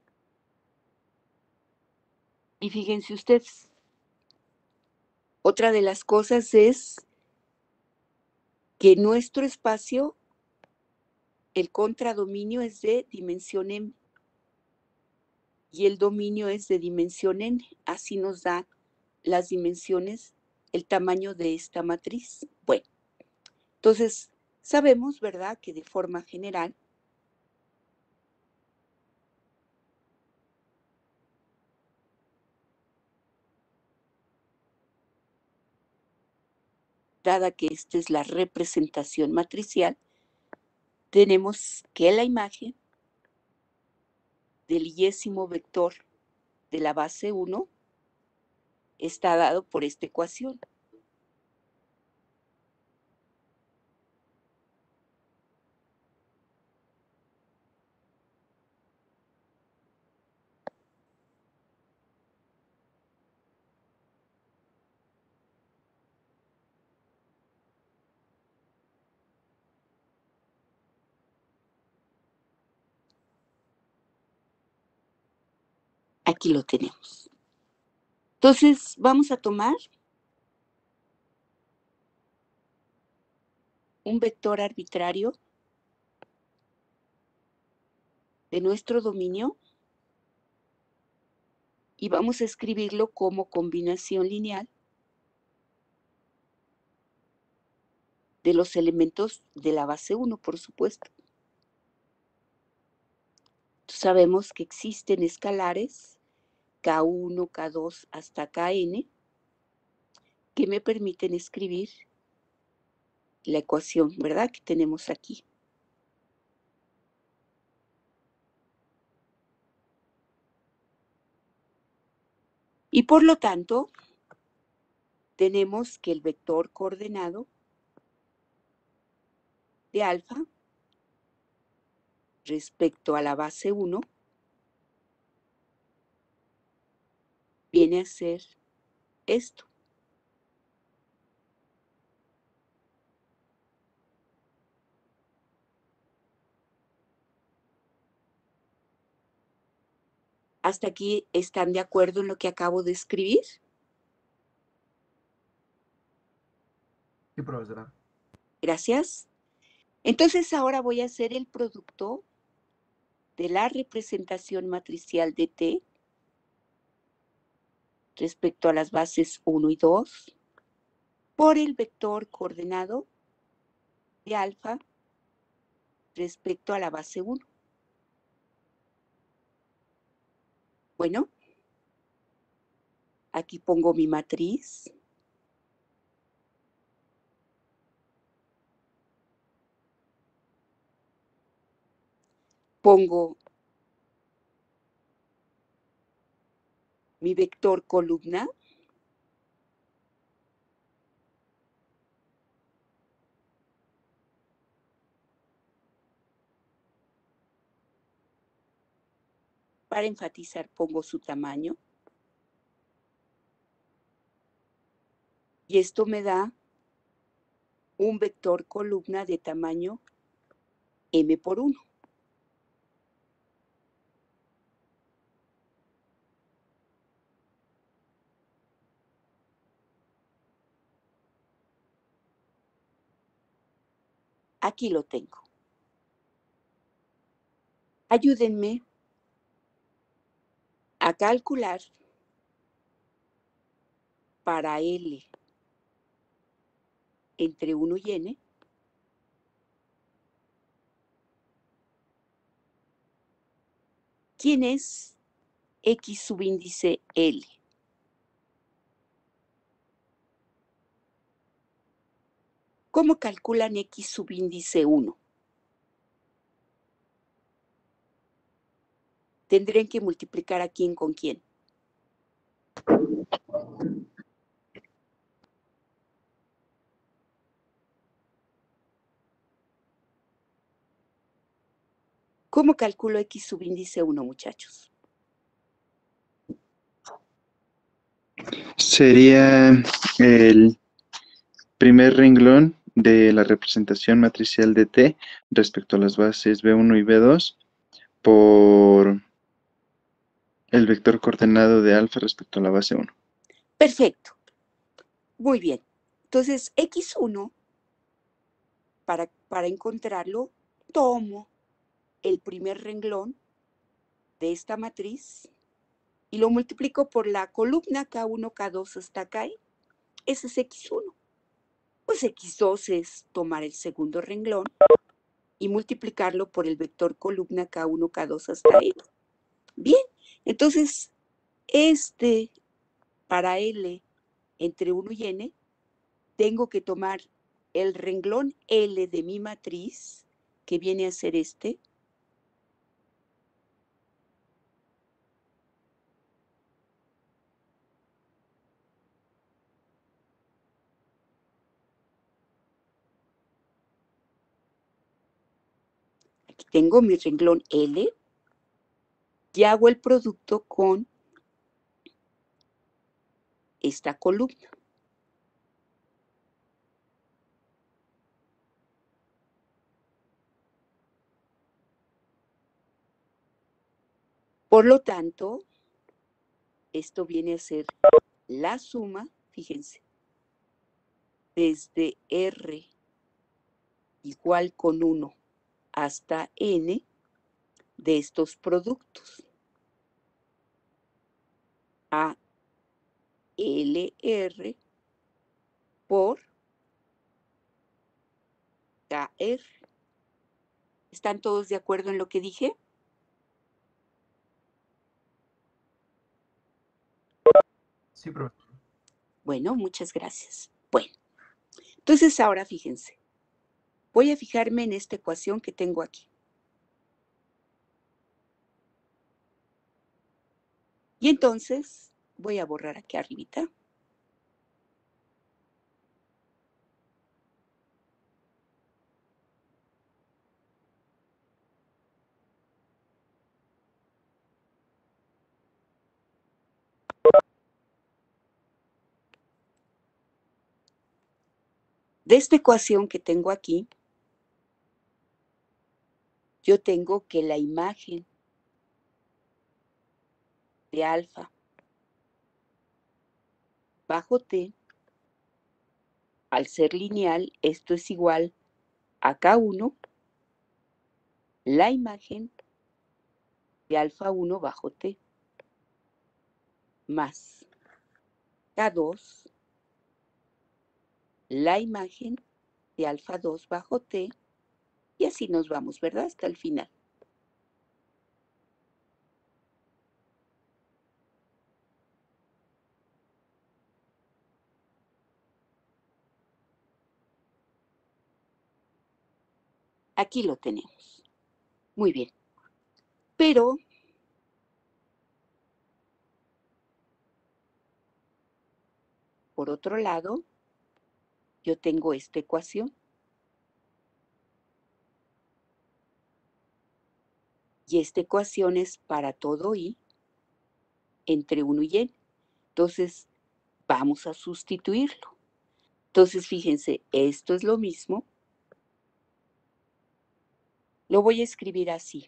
Y fíjense ustedes, otra de las cosas es que nuestro espacio, el contradominio es de dimensión M. y el dominio es de dimensión n. Así nos da las dimensiones, el tamaño de esta matriz. Bueno, entonces sabemos, ¿verdad?, que de forma general dada que esta es la representación matricial, tenemos que la imagen del y-ésimo vector de la base 1 está dado por esta ecuación. Aquí lo tenemos. Entonces, vamos a tomar un vector arbitrario de nuestro dominio y vamos a escribirlo como combinación lineal de los elementos de la base 1, por supuesto. Sabemos que existen escalares K1, K2 hasta Kn que me permiten escribir la ecuación, ¿verdad?, que tenemos aquí. Y por lo tanto, tenemos que el vector coordenado de alfa respecto a la base 1 viene a ser esto. ¿Hasta aquí están de acuerdo en lo que acabo de escribir?
Sí, profesora.
Gracias. Entonces ahora voy a hacer el producto de la representación matricial de T respecto a las bases 1 y 2 por el vector coordenado de alfa respecto a la base 1. Bueno, aquí pongo mi matriz. Pongo mi vector columna. Para enfatizar, pongo su tamaño. Y esto me da un vector columna de tamaño m por 1. Aquí lo tengo. Ayúdenme a calcular para L entre 1 y n quién es X subíndice L. ¿Cómo calculan X subíndice 1? Tendrían que multiplicar a quién con quién. ¿Cómo calculo X subíndice 1, muchachos?
Sería el primer renglón de la representación matricial de T respecto a las bases B1 y B2 por el vector coordenado de alfa respecto a la base 1.
Perfecto. Muy bien. Entonces, X1, para encontrarlo, tomo el primer renglón de esta matriz y lo multiplico por la columna K1, K2 hasta K, ese es X1. Pues X2 es tomar el segundo renglón y multiplicarlo por el vector columna K1, K2 hasta N. Bien, entonces para L entre 1 y N, tengo que tomar el renglón L de mi matriz, que viene a ser este, aquí tengo mi renglón L, y hago el producto con esta columna. Por lo tanto, esto viene a ser la suma, fíjense, desde R igual con 1 hasta N de estos productos. A LR por KR. ¿Están todos de acuerdo en lo que dije?
Sí, profesor.
Bueno, muchas gracias. Bueno, entonces ahora fíjense. Voy a fijarme en esta ecuación que tengo aquí. Y entonces voy a borrar aquí arribita. De esta ecuación que tengo aquí, yo tengo que la imagen de alfa bajo t, al ser lineal, esto es igual a K1, la imagen de alfa 1 bajo t, más K2, la imagen de alfa 2 bajo t, y así nos vamos, ¿verdad? Hasta el final. Aquí lo tenemos. Muy bien. Pero por otro lado, yo tengo esta ecuación. Y esta ecuación es para todo i entre 1 y n. Entonces, vamos a sustituirlo. Entonces, fíjense, esto es lo mismo. Lo voy a escribir así.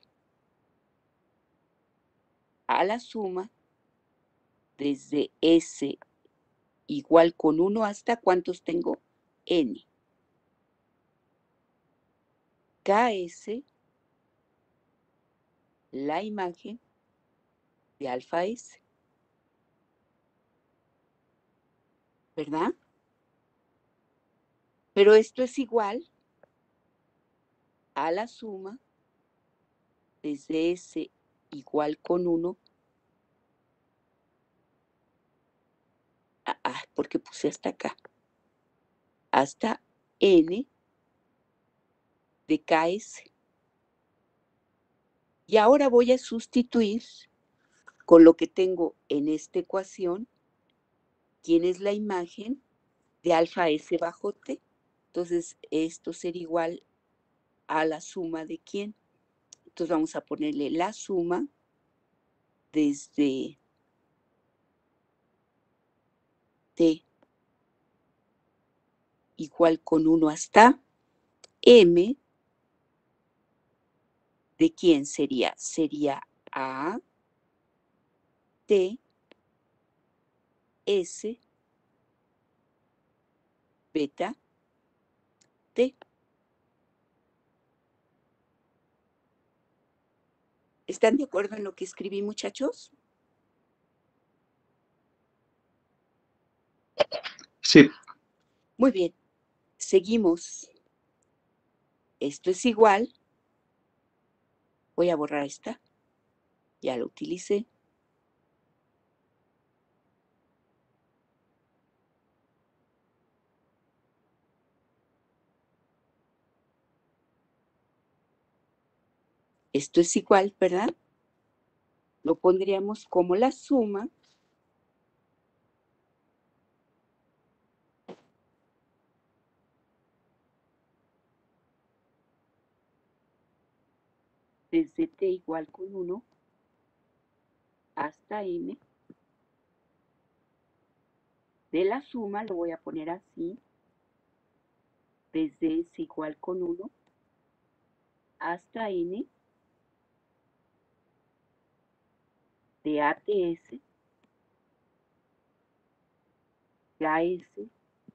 A la suma desde S igual con 1 hasta ¿cuántos tengo? N. KS, la imagen de alfa S. ¿Verdad? Pero esto es igual a la suma desde S igual con 1. Porque puse hasta acá. Hasta N de KS. Y ahora voy a sustituir con lo que tengo en esta ecuación, quién es la imagen de alfa S bajo T. Entonces, esto sería igual a la suma de quién. Entonces, vamos a ponerle la suma desde T igual con 1 hasta M. ¿De quién sería? Sería A, T, S, beta, T. ¿Están de acuerdo en lo que escribí, muchachos?
Sí,
Muy bien. Seguimos. Esto es igual. Voy a borrar esta. Ya lo utilicé. Esto es igual, ¿verdad? Lo pondríamos como la suma desde t igual con 1 hasta n de la suma, lo voy a poner así, desde s igual con 1 hasta n de ATS, KS,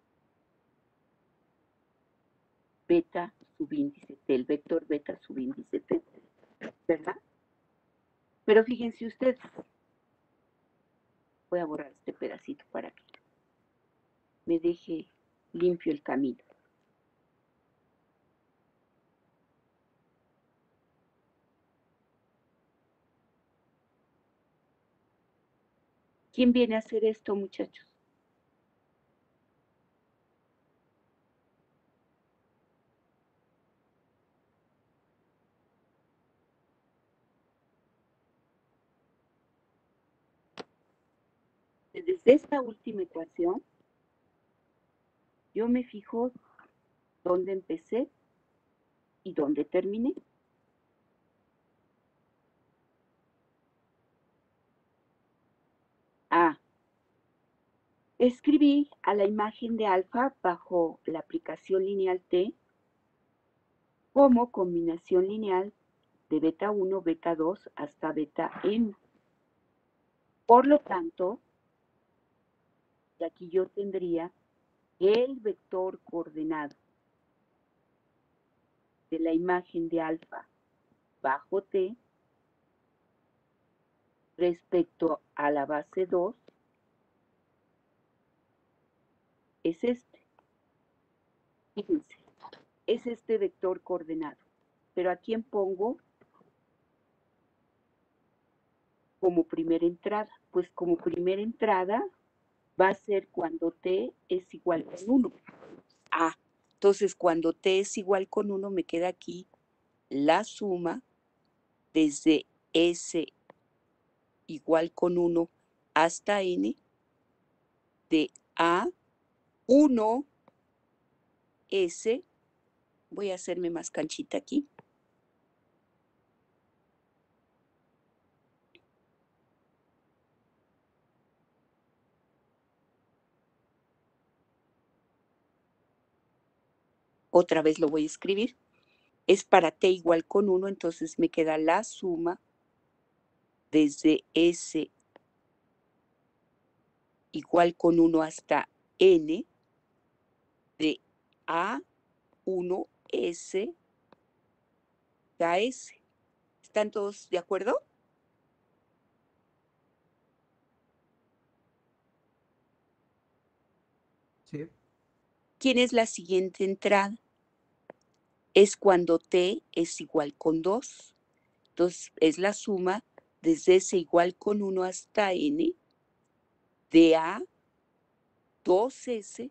beta subíndice T, el vector beta subíndice T, ¿verdad? Pero fíjense ustedes, voy a borrar este pedacito para que me deje limpio el camino. ¿Quién viene a hacer esto, muchachos? Desde esta última ecuación, yo me fijo dónde empecé y dónde terminé. A. Escribí a la imagen de alfa bajo la aplicación lineal T como combinación lineal de beta 1, beta 2 hasta beta m. Por lo tanto, y aquí yo tendría el vector coordenado de la imagen de alfa bajo T respecto a la base 2 es este. Fíjense, es este vector coordenado. Pero ¿a quién pongo como primera entrada? Pues como primera entrada va a ser cuando t es igual con 1. Ah, entonces cuando t es igual con 1 me queda aquí la suma desde s igual con 1 hasta n de A1S. Voy a hacerme más canchita aquí. Otra vez lo voy a escribir. Es para t igual con 1, entonces me queda la suma desde s igual con 1 hasta n de A1S KS. ¿Están todos de acuerdo?
Sí.
¿Quién es la siguiente entrada? Es cuando t es igual con 2. Entonces es la suma desde s igual con 1 hasta n de A2S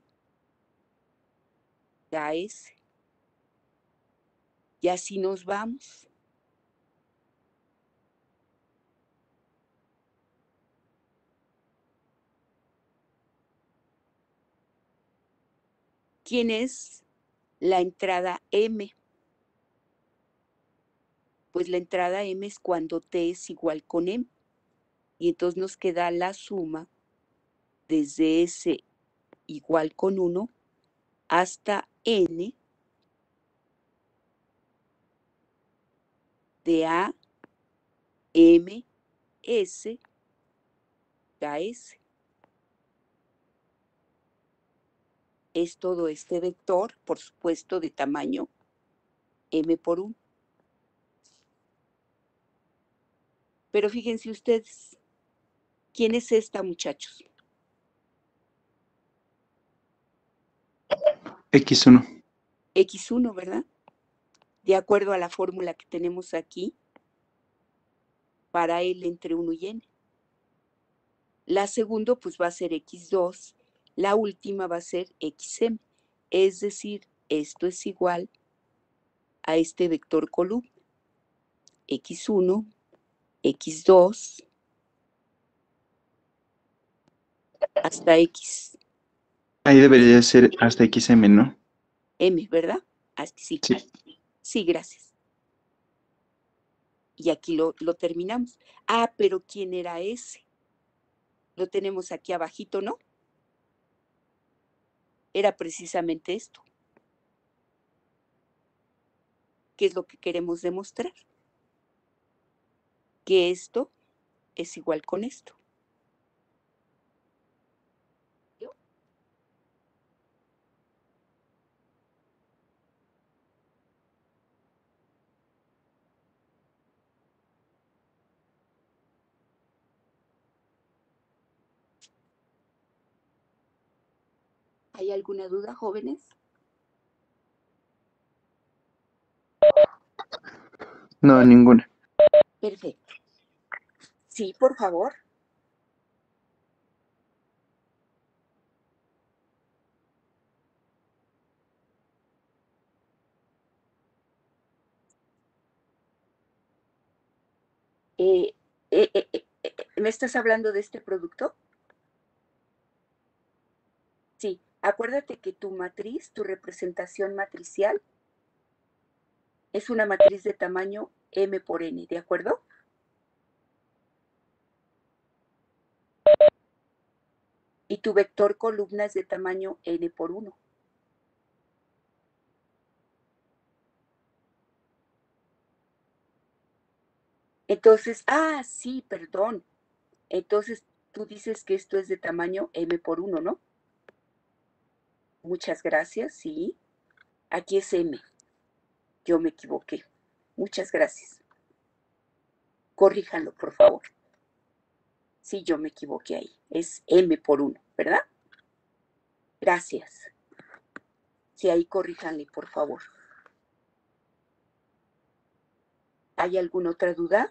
KS. Y así nos vamos. ¿Quién es la entrada M? Pues la entrada M es cuando t es igual con m. Y entonces nos queda la suma desde s igual con 1 hasta n de A, M, S, KS. Es todo este vector, por supuesto, de tamaño m por 1. Pero fíjense ustedes, ¿quién es esta, muchachos?
X1.
X1, ¿verdad? De acuerdo a la fórmula que tenemos aquí para L entre 1 y N. La segunda pues va a ser X2, la última va a ser XM, es decir, esto es igual a este vector columna, X1, X2, hasta X.
Ahí debería ser hasta XM, ¿no?
M, ¿verdad? Sí.
Sí.
Sí, gracias. Y aquí lo terminamos. Ah, pero ¿quién era ese? Lo tenemos aquí abajito, ¿no? Era precisamente esto. ¿Qué es lo que queremos demostrar? Que esto es igual con esto. ¿Hay alguna duda, jóvenes?
No, ninguna.
Perfecto. Sí, por favor. ¿Me estás hablando de este producto? Sí. Acuérdate que tu matriz, tu representación matricial, es una matriz de tamaño M por N, ¿de acuerdo? Y tu vector columna es de tamaño N por 1. Entonces, sí, perdón. Entonces, tú dices que esto es de tamaño M por 1, ¿no? Muchas gracias, sí. Aquí es M. Yo me equivoqué. Muchas gracias. Corríjanlo, por favor. Sí, yo me equivoqué ahí. Es M por 1, ¿verdad? Gracias. Sí, ahí corríjanle, por favor. ¿Hay alguna otra duda?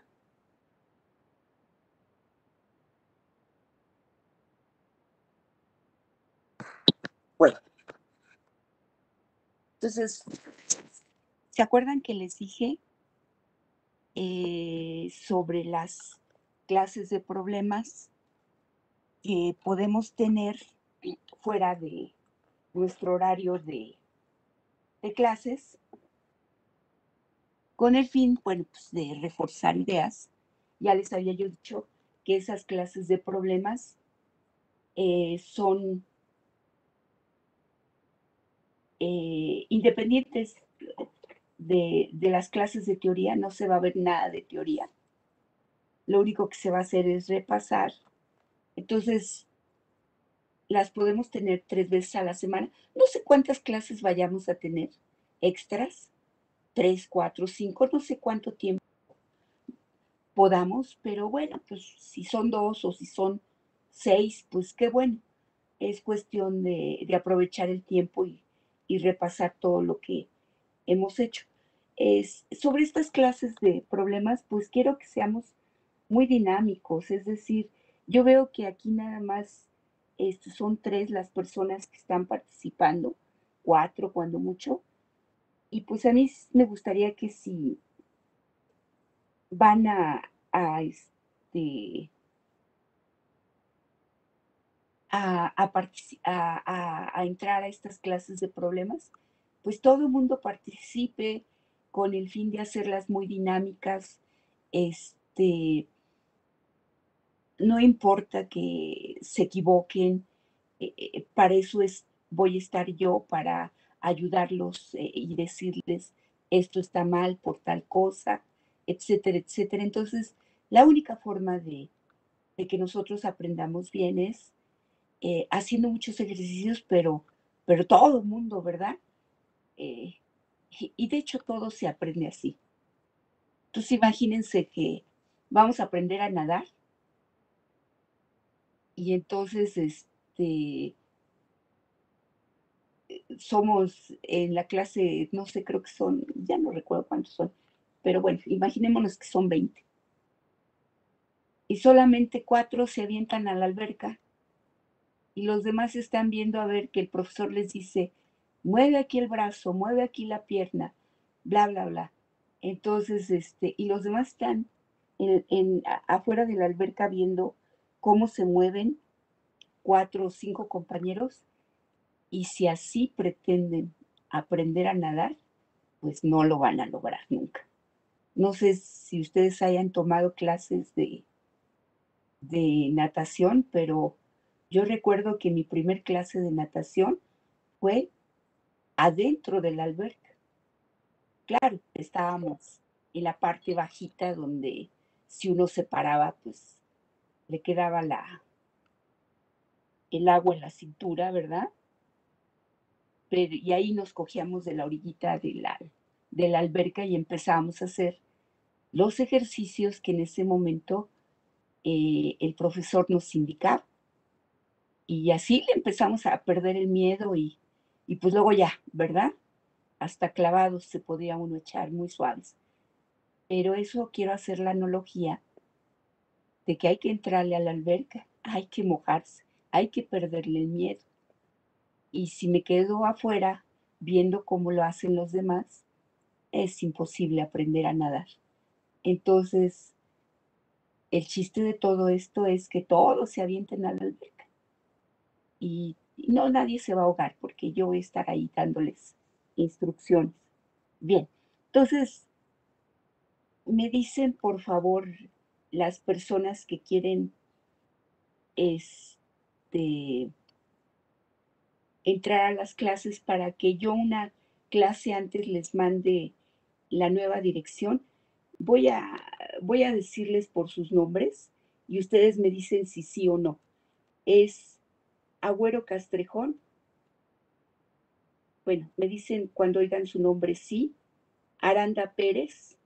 Bueno. Entonces, ¿se acuerdan que les dije sobre las clases de problemas que podemos tener fuera de nuestro horario de clases, con el fin, bueno, pues de reforzar ideas? Ya les había yo dicho que esas clases de problemas son independientes de las clases de teoría, no se va a ver nada de teoría. Lo único que se va a hacer es repasar. Entonces, las podemos tener 3 veces a la semana. No sé cuántas clases vayamos a tener extras, 3, 4, 5, no sé cuánto tiempo podamos, pero bueno, pues si son 2 o si son 6, pues qué bueno. Es cuestión de aprovechar el tiempo y repasar todo lo que hemos hecho. Sobre estas clases de problemas, pues quiero que seamos muy dinámicos, es decir, yo veo que aquí nada más son 3 las personas que están participando, 4 cuando mucho, y pues a mí me gustaría que si van a, este, a entrar a estas clases de problemas, pues todo el mundo participe con el fin de hacerlas muy dinámicas. No importa que se equivoquen, para eso voy a estar yo, para ayudarlos y decirles esto está mal por tal cosa, etcétera, etcétera. Entonces, la única forma de que nosotros aprendamos bien es haciendo muchos ejercicios, pero todo el mundo, ¿verdad? Eh, y de hecho todo se aprende así. Entonces imagínense que vamos a aprender a nadar y entonces somos en la clase, no sé, creo que son, ya no recuerdo cuántos son, pero bueno, imaginémonos que son 20. Y solamente 4 se avientan a la alberca y los demás están viendo a ver que el profesor les dice, mueve aquí el brazo, mueve aquí la pierna, bla, bla, bla. Entonces, y los demás están afuera de la alberca viendo cómo se mueven 4 o 5 compañeros, y si así pretenden aprender a nadar, pues no lo van a lograr nunca. No sé si ustedes hayan tomado clases de natación, pero yo recuerdo que mi primer clase de natación fue adentro de la alberca. Claro, estábamos en la parte bajita donde si uno se paraba, pues le quedaba el agua en la cintura, ¿verdad? Y ahí nos cogíamos de la orillita de la alberca y empezábamos a hacer los ejercicios que en ese momento el profesor nos indicaba. Y así le empezamos a perder el miedo y pues luego ya, ¿verdad? Hasta clavados se podía uno echar muy suaves. Pero eso quiero hacer la analogía de que hay que entrarle a la alberca, hay que mojarse, hay que perderle el miedo. Y si me quedo afuera viendo cómo lo hacen los demás, es imposible aprender a nadar. Entonces, el chiste de todo esto es que todos se avienten a la alberca. Y no, nadie se va a ahogar porque yo voy a estar ahí dándoles instrucciones. Bien, entonces, me dicen, por favor, las personas que quieren entrar a las clases para que yo una clase antes les mande la nueva dirección. Voy a decirles por sus nombres y ustedes me dicen si sí o no. Es Agüero Castrejón. Bueno, me dicen cuando oigan su nombre sí. Aranda Pérez,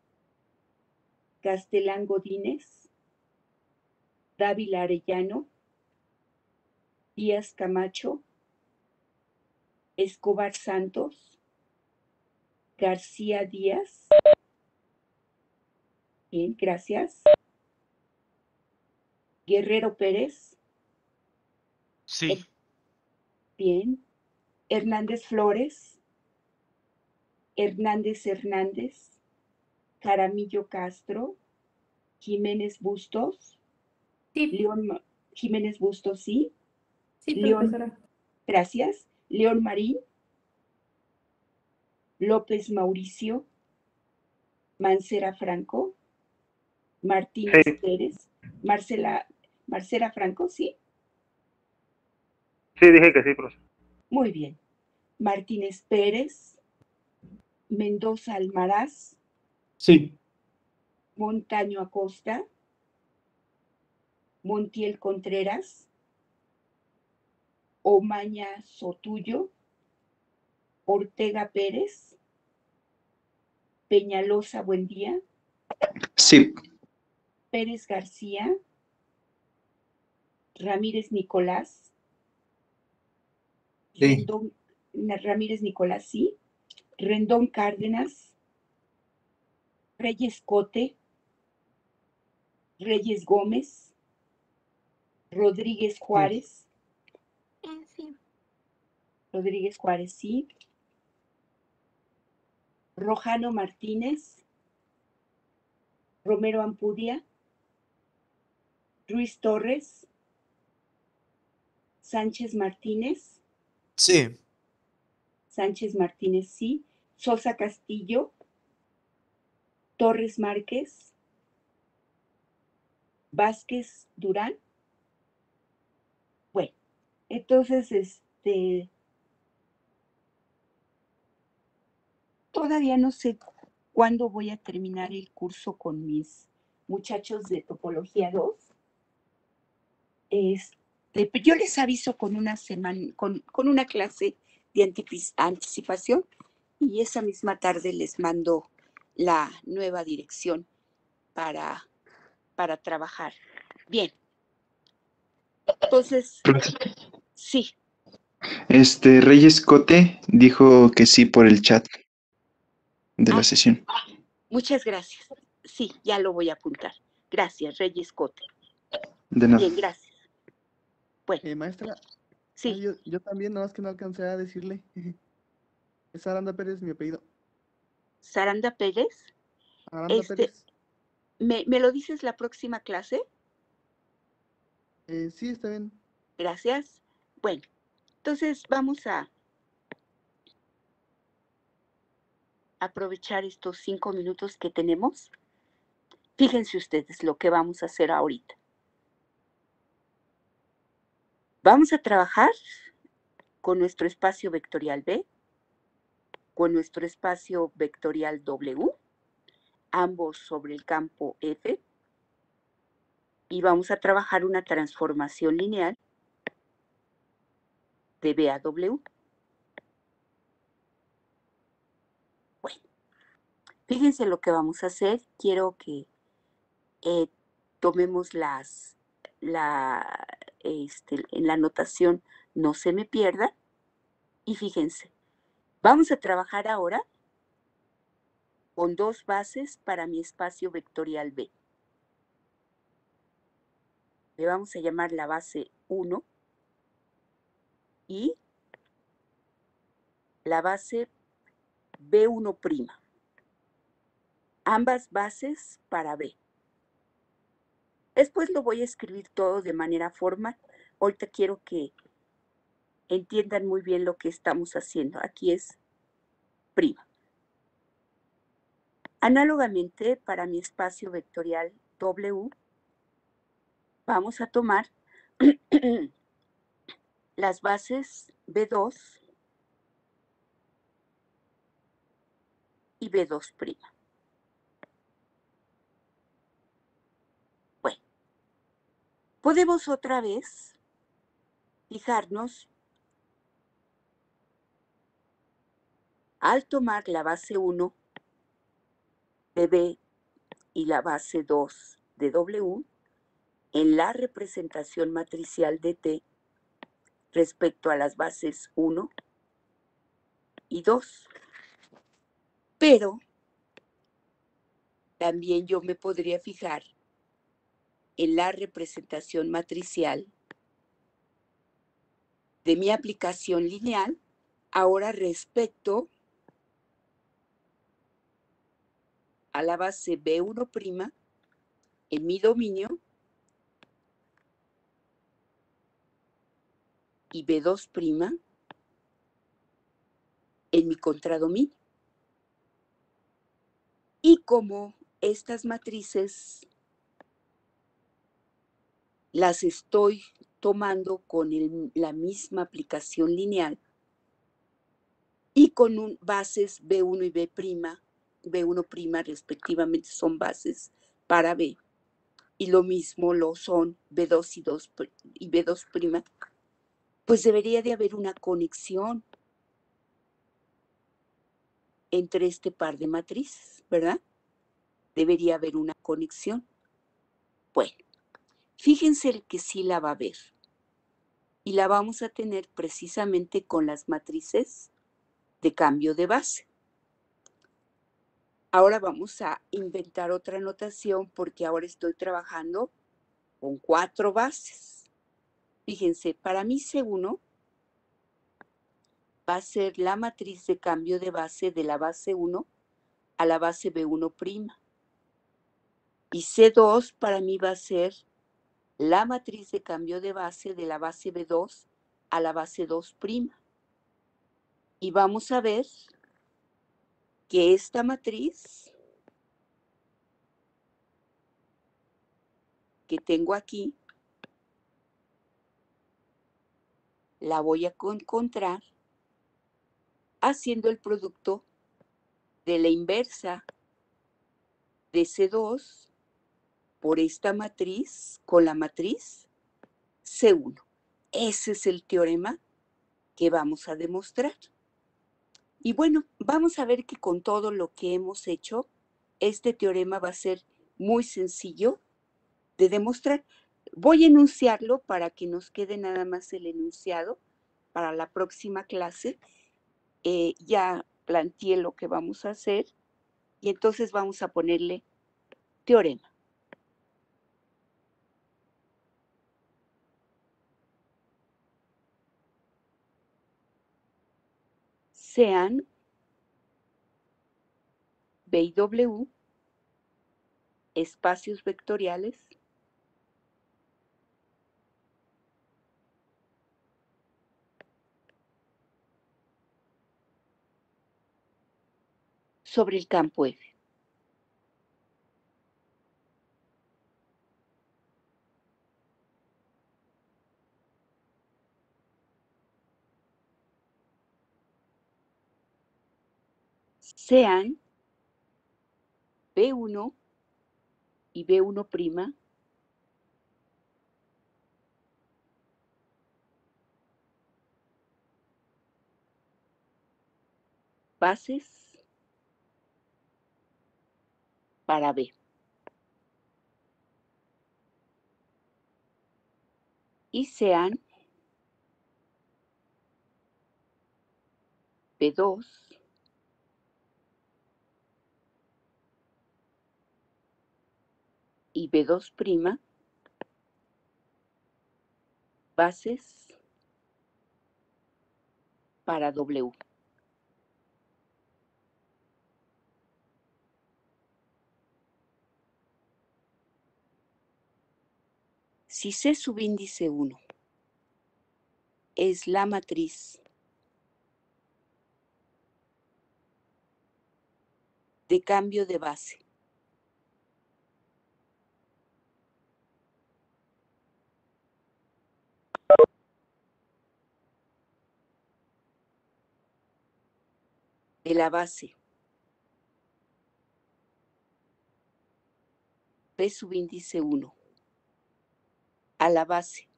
Castelán Godínez, Dávila Arellano, Díaz Camacho, Escobar Santos, García Díaz. Bien, gracias. Guerrero Pérez.
Sí.
Bien. Hernández Flores. Hernández Hernández. Jaramillo Castro. Jiménez Bustos.
Sí,
León Jiménez Bustos, sí.
sí,
León,
profesora.
gracias. León Marín. López Mauricio. Mancera Franco. Martínez
Sí,
Pérez. Marcela Franco, sí.
sí, dije que sí, profesor.
Muy bien. Martínez Pérez. Mendoza Almaraz.
Sí.
Montaño Acosta. Montiel Contreras. Omaña Sotuyo. Ortega Pérez. Peñalosa Buendía.
Sí.
Pérez García. Ramírez Nicolás.
Sí.
Ramírez Nicolás, sí. Rendón Cárdenas. Reyes Cote. Reyes Gómez. Rodríguez Juárez.
Sí.
Rodríguez Juárez, sí. Rojano Martínez. Romero Ampudia. Ruiz Torres. Sánchez Martínez.
Sí.
Sánchez Martínez, sí. Sosa Castillo. Torres Márquez. Vázquez Durán. Bueno, entonces, todavía no sé cuándo voy a terminar el curso con mis muchachos de Topología 2. Yo les aviso con una semana, con una clase de anticipación, y esa misma tarde les mando la nueva dirección para trabajar. Bien. Entonces, sí.
Reyes Cote dijo que sí por el chat de la
Ah,
sesión.
muchas gracias. Sí, ya lo voy a apuntar. Gracias, Reyes Cote.
De nada.
Bien, gracias. Bueno,
Maestra,
sí,
yo también, nada más que no alcancé a decirle. Es Aranda Pérez mi apellido.
Saranda Pérez.
Aranda Pérez.
¿Me lo dices la próxima clase?
Sí, está bien.
Gracias. Bueno, entonces vamos a aprovechar estos 5 minutos que tenemos. Fíjense ustedes lo que vamos a hacer ahorita. Vamos a trabajar con nuestro espacio vectorial B, con nuestro espacio vectorial W, ambos sobre el campo F, y vamos a trabajar una transformación lineal de B a W. Bueno, fíjense lo que vamos a hacer. Quiero que tomemos en la anotación, no se me pierda. Y fíjense, vamos a trabajar ahora con dos bases para mi espacio vectorial B. Le vamos a llamar la base 1 y la base B1'. Ambas bases para B. Después lo voy a escribir todo de manera formal. Ahorita quiero que entiendan muy bien lo que estamos haciendo. Aquí es prima. Análogamente, para mi espacio vectorial W, vamos a tomar las bases B2 y B2'. Bueno, podemos otra vez fijarnos al tomar la base 1 de B y la base 2 de W en la representación matricial de T respecto a las bases 1 y 2. Pero también yo me podría fijar en la representación matricial de mi aplicación lineal ahora respecto a la base B1' en mi dominio y B2' en mi contradominio. Y como estas matrices las estoy tomando con la misma aplicación lineal y con bases B1 y B1' respectivamente son bases para B, y lo mismo lo son B2 y B2', pues debería de haber una conexión entre este par de matrices, ¿verdad? Debería haber una conexión. Bueno, fíjense que sí la va a haber. Y la vamos a tener precisamente con las matrices de cambio de base. Ahora vamos a inventar otra notación porque ahora estoy trabajando con 4 bases. Fíjense, para mí C1 va a ser la matriz de cambio de base de la base 1 a la base B1'. Y C2 para mí va a ser la matriz de cambio de base de la base B2 a la base 2'. Y vamos a ver que esta matriz que tengo aquí la voy a encontrar haciendo el producto de la inversa de C2 por esta matriz con la matriz C1. Ese es el teorema que vamos a demostrar. Y bueno, vamos a ver que con todo lo que hemos hecho, este teorema va a ser muy sencillo de demostrar. Voy a enunciarlo para que nos quede nada más el enunciado para la próxima clase ya planteé lo que vamos a hacer y entonces vamos a ponerle teorema. Sean B y W espacios vectoriales sobre el campo F. Sean B1 y B1' bases para B. Y sean B2 y B2' bases para W. Si C subíndice 1 es la matriz de cambio de base de la base B subíndice 1 a la base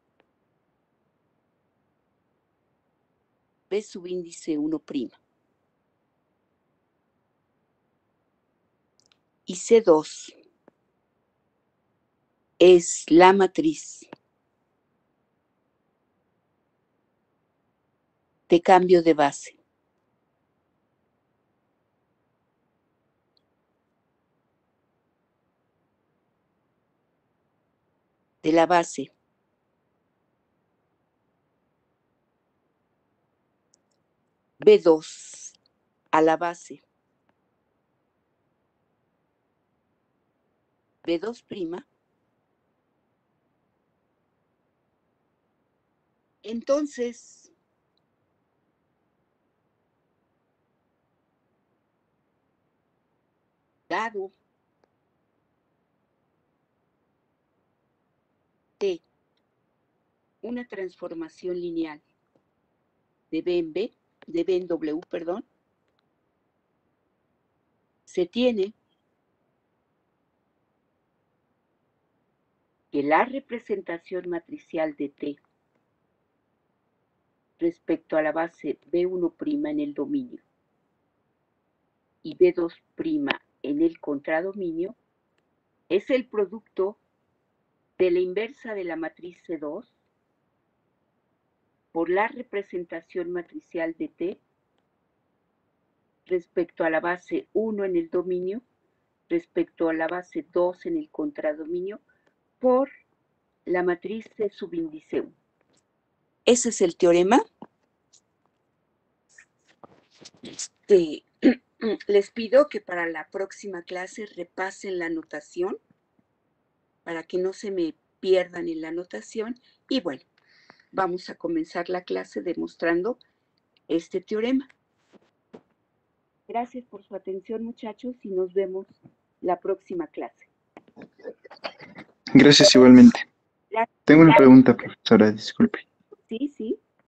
B subíndice 1'. Y C2 es la matriz de cambio de base de la base B2 a la base B2', entonces dado T una transformación lineal de B en B, de B en W, perdón, se tiene que la representación matricial de T respecto a la base B1' en el dominio y B2' en el contradominio es el producto de la inversa de la matriz C2 por la representación matricial de T respecto a la base 1 en el dominio, respecto a la base 2 en el contradominio, por la matriz C subíndice 1. Ese es el teorema. Les pido que para la próxima clase repasen la notación para que no se me pierdan en la notación. Y bueno, vamos a comenzar la clase demostrando este teorema. Gracias por su atención, muchachos, y nos vemos la próxima clase.
Gracias igualmente.
Gracias.
Tengo una pregunta, profesora, disculpe.
Sí, sí.